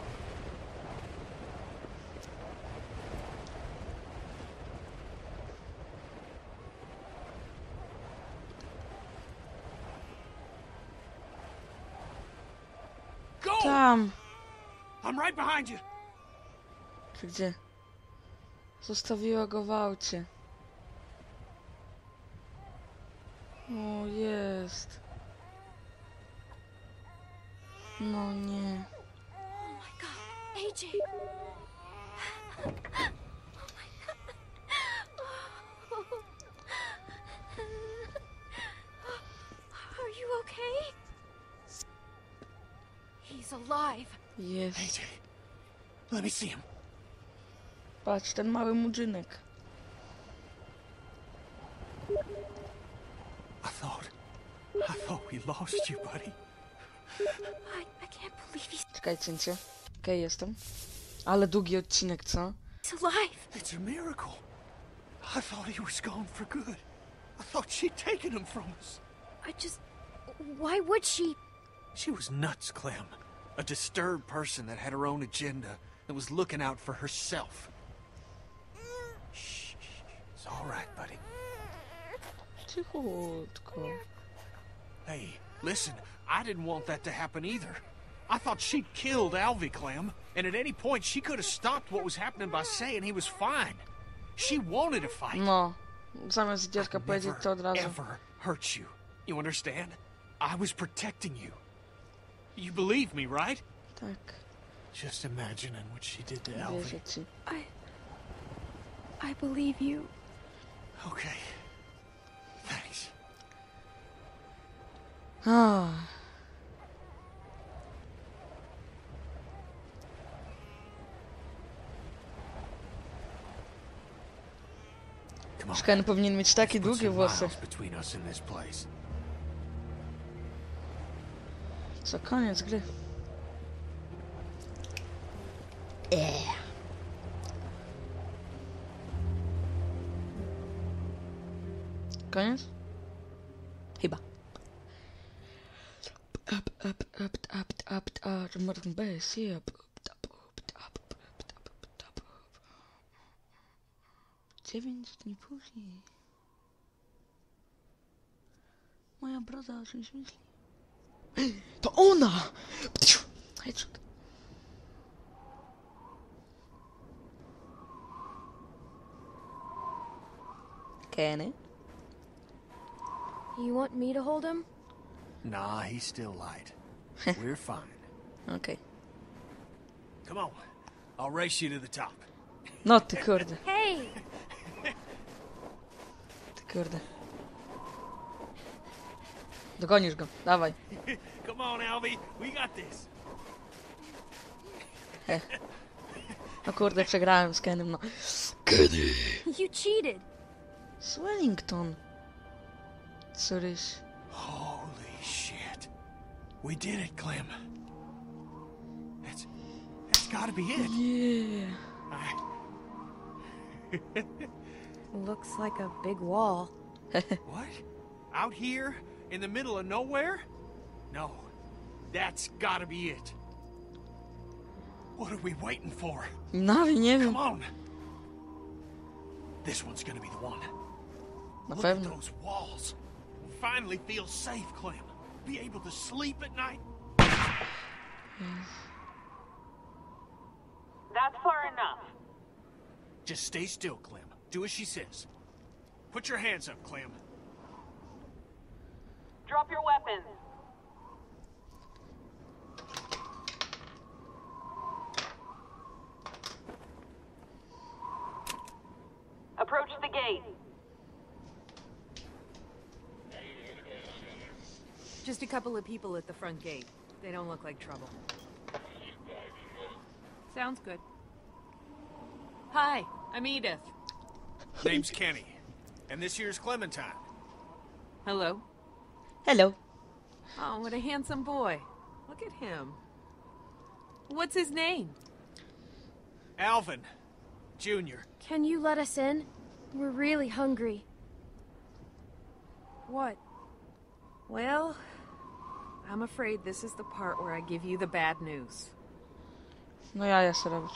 Go! Tam! I'm right behind you. Czy gdzie? Zostawiła go w aucie. O, jest. No nie. Oh my god, AJ! Oh my god. Are you okay? He's alive. Jest. AJ, let me see him. Patrz, ten mały murzynek. I thought we lost you, buddy. I can't believe he's Czekaj, cięcie. Okej, jestem. Ale długi odcinek, co? alive. It's a miracle. I thought he was gone for good. I thought she'd taken him from us. Why would she? She was nuts, Clem. A disturbed person that had her own agenda and was looking out for herself. Shh. It's all right, buddy. Cichutko. Hey, listen, I didn't want that to happen either. I thought she'd killed Alvy, Clem, and at any point she could have stopped what was happening by saying he was fine. She wanted a fight. No. Zamiast dziadka I'd powiedzieć to od never, razu. ever hurt you. You understand? I was protecting you. You believe me, right? Tak. Just imagining what she did to Alvy. Wierzę ci. I believe you. Okay. Thanks. Ah. Come on. Szkan powinien mieć takie Let's put długie some włosy. miles between us in this place. Co, koniec gry. Koniec? Chyba. Martin Bass, yeah. 9 dni później. Moja broda o czymś myśli. To ona! Headshot. Kenny? You want me to hold him? Nah, he's still light. We're fine. Okay. Come on. I'll race you to the top. No ty kurde. Hey! Ty kurde. Dogonisz go, dawaj. Come on, Alvy. We got this. No kurde, przegrałem z Kenem, no. You cheated. Swellington. Co ryś. Holy shit. We did it, Clem. That's gotta be it. Yeah. Looks like a big wall. What? Out here? In the middle of nowhere? No. That's gotta be it. What are we waiting for? No, nie wiem. Come on. This one's gonna be the one. Na Look at pewno. those walls. We'll finally feel safe, Clem. Be able to sleep at night. That's far enough. Just stay still, Clem. Do as she says. Put your hands up, Clem. Drop your weapons. Approach the gate. Just a couple of people at the front gate. They don't look like trouble. Sounds good. Hi, I'm Edith. Name's Kenny. And this here's Clementine. Hello. Hello. Oh, what a handsome boy. Look at him. What's his name? Alvin. Jr. Can you let us in? We're really hungry. What? Well, I'm afraid this is the part where I give you the bad news. No ja se robić.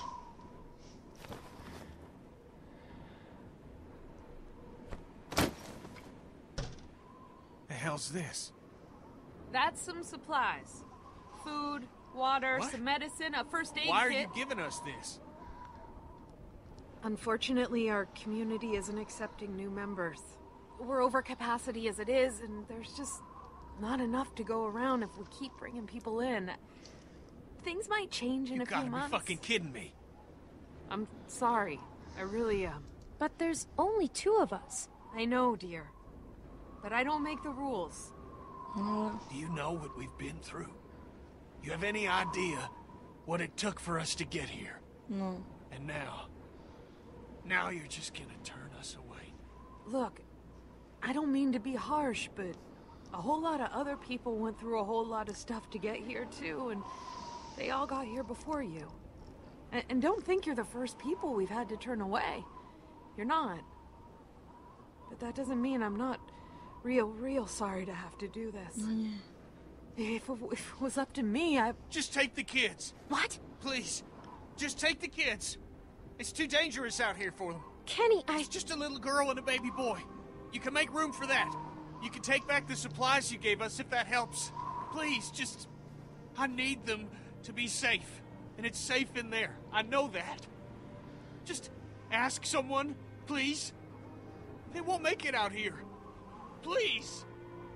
The hell's this? That's some supplies. Food, water, What? some medicine, a first aid Why are kit. you giving us this? Unfortunately, our community isn't accepting new members. We're over capacity as it is, and there's just not enough to go around if we keep bringing people in. Things might change in You a few gotta be months. fucking kidding me. I'm sorry. I really am. But there's only 2 of us. I know, dear. But I don't make the rules. No. Do you know what we've been through? You have any idea what it took for us to get here? No. And now you're just gonna turn us away. Look, I don't mean to be harsh, but a whole lot of other people went through a whole lot of stuff to get here, too, and they all got here before you. And don't think you're the first people we've had to turn away. You're not. But that doesn't mean I'm not real sorry to have to do this. If it was up to me, Just take the kids. What? Please. Just take the kids. It's too dangerous out here for them. Kenny, It's just a little girl and a baby boy. You can make room for that. You can take back the supplies you gave us if that helps. Please, just... I need them to be safe. And it's safe in there. I know that. Just ask someone, please. They won't make it out here. Please.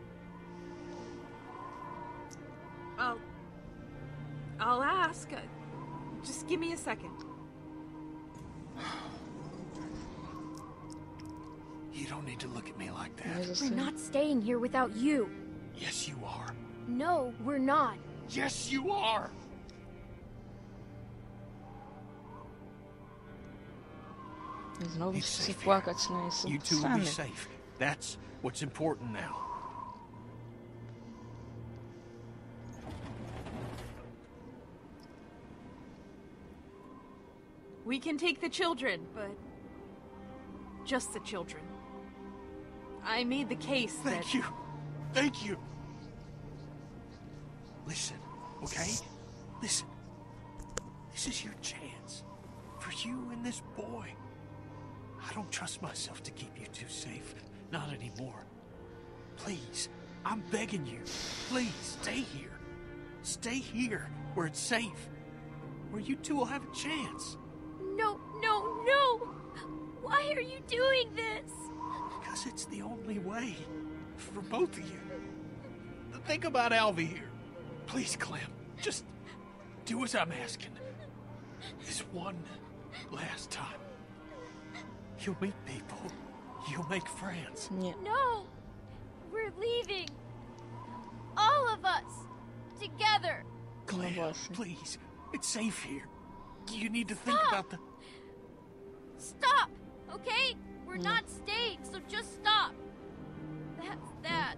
I'll ask. Just give me a second. You don't need to look at me like that. We're not staying here without you. Yes, you are. No, we're not. Yes, you are. Znowu Be chcę safe płakać, no jestem You two will be sany. safe. That's what's important now. We can take the children, but just the children. I made the case that... Thank you. Thank you. Listen, okay? Listen. This is your chance. For you and this boy. I don't trust myself to keep you two safe. Not anymore. Please, I'm begging you. Please, stay here. Stay here, where it's safe. Where you two will have a chance. No, no, no! Why are you doing this? Because it's the only way. For both of you. Think about Alvy here. Please, Clem. Just do as I'm asking. This one last time. You'll meet people. You'll make friends. Nie. No! We're leaving! All of us! Together! Clem, właśnie. please. It's safe here. You need to think Stop! about the... Stop! Okay? We're not staying, so just stop! That's that.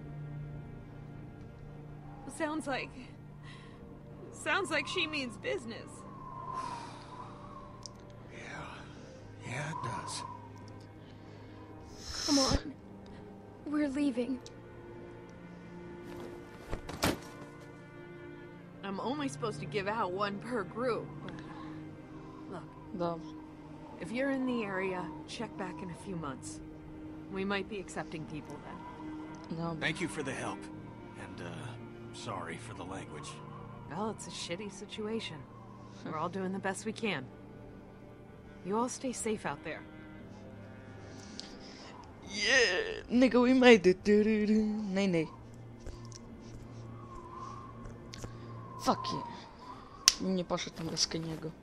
Sounds like she means business. Yeah, it does. Come on. We're leaving. I'm only supposed to give out one per group, but Dobrze. If you're in the area, check back in a few months. We might be accepting people then. Dobra. Thank you for the help. And, sorry for the language. Well, it's a shitty situation. We're all doing the best we can. You all stay safe out there. Yeah, nigga, we made it. Nej, nej. Fuck yeah. Nie poszedł tam bez Keniego.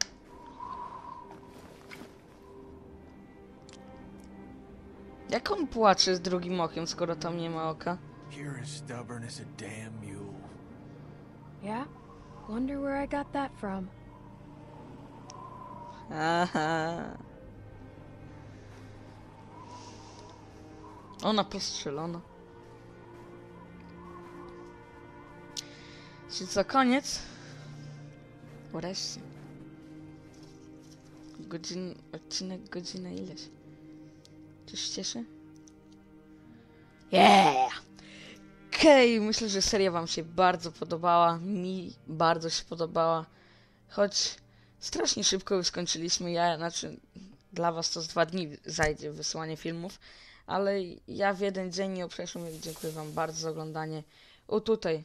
Jak on płacze z drugim okiem, skoro tam nie ma oka? You're as stubborn as a damn mule. Yeah? Wonder where I got that from. Aha. Ona postrzelona. Czy co, koniec? Wreszcie. Odcinek godzina ileś. Coś cieszy? Yeah! Okej, myślę, że seria wam się bardzo podobała. Mi bardzo się podobała. Choć strasznie szybko już skończyliśmy. Dla was to z 2 dni zajdzie wysyłanie filmów. Ale ja w 1 dzień nie przeszłem. Dziękuję wam bardzo za oglądanie. Tutaj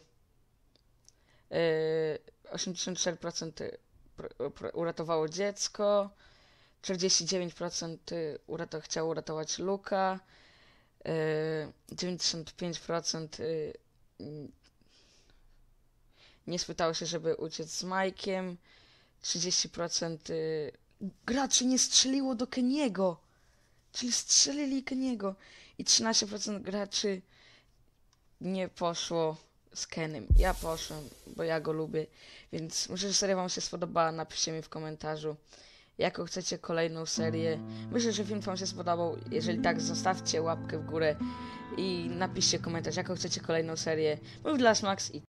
84% uratowało dziecko. 49% chciało uratować Luka. 95% nie spytało się, żeby uciec z Mike'iem. 30% graczy nie strzeliło do Keniego. Czyli strzelili Keniego. I 13% graczy nie poszło z Kenem. Ja poszłem, bo ja go lubię. Więc myślę, że seria wam się spodobała. Napiszcie mi w komentarzu, jaką chcecie kolejną serię. Myślę, że film wam się spodobał. Jeżeli tak, zostawcie łapkę w górę i napiszcie komentarz, jaką chcecie kolejną serię. Mówił dla was Max i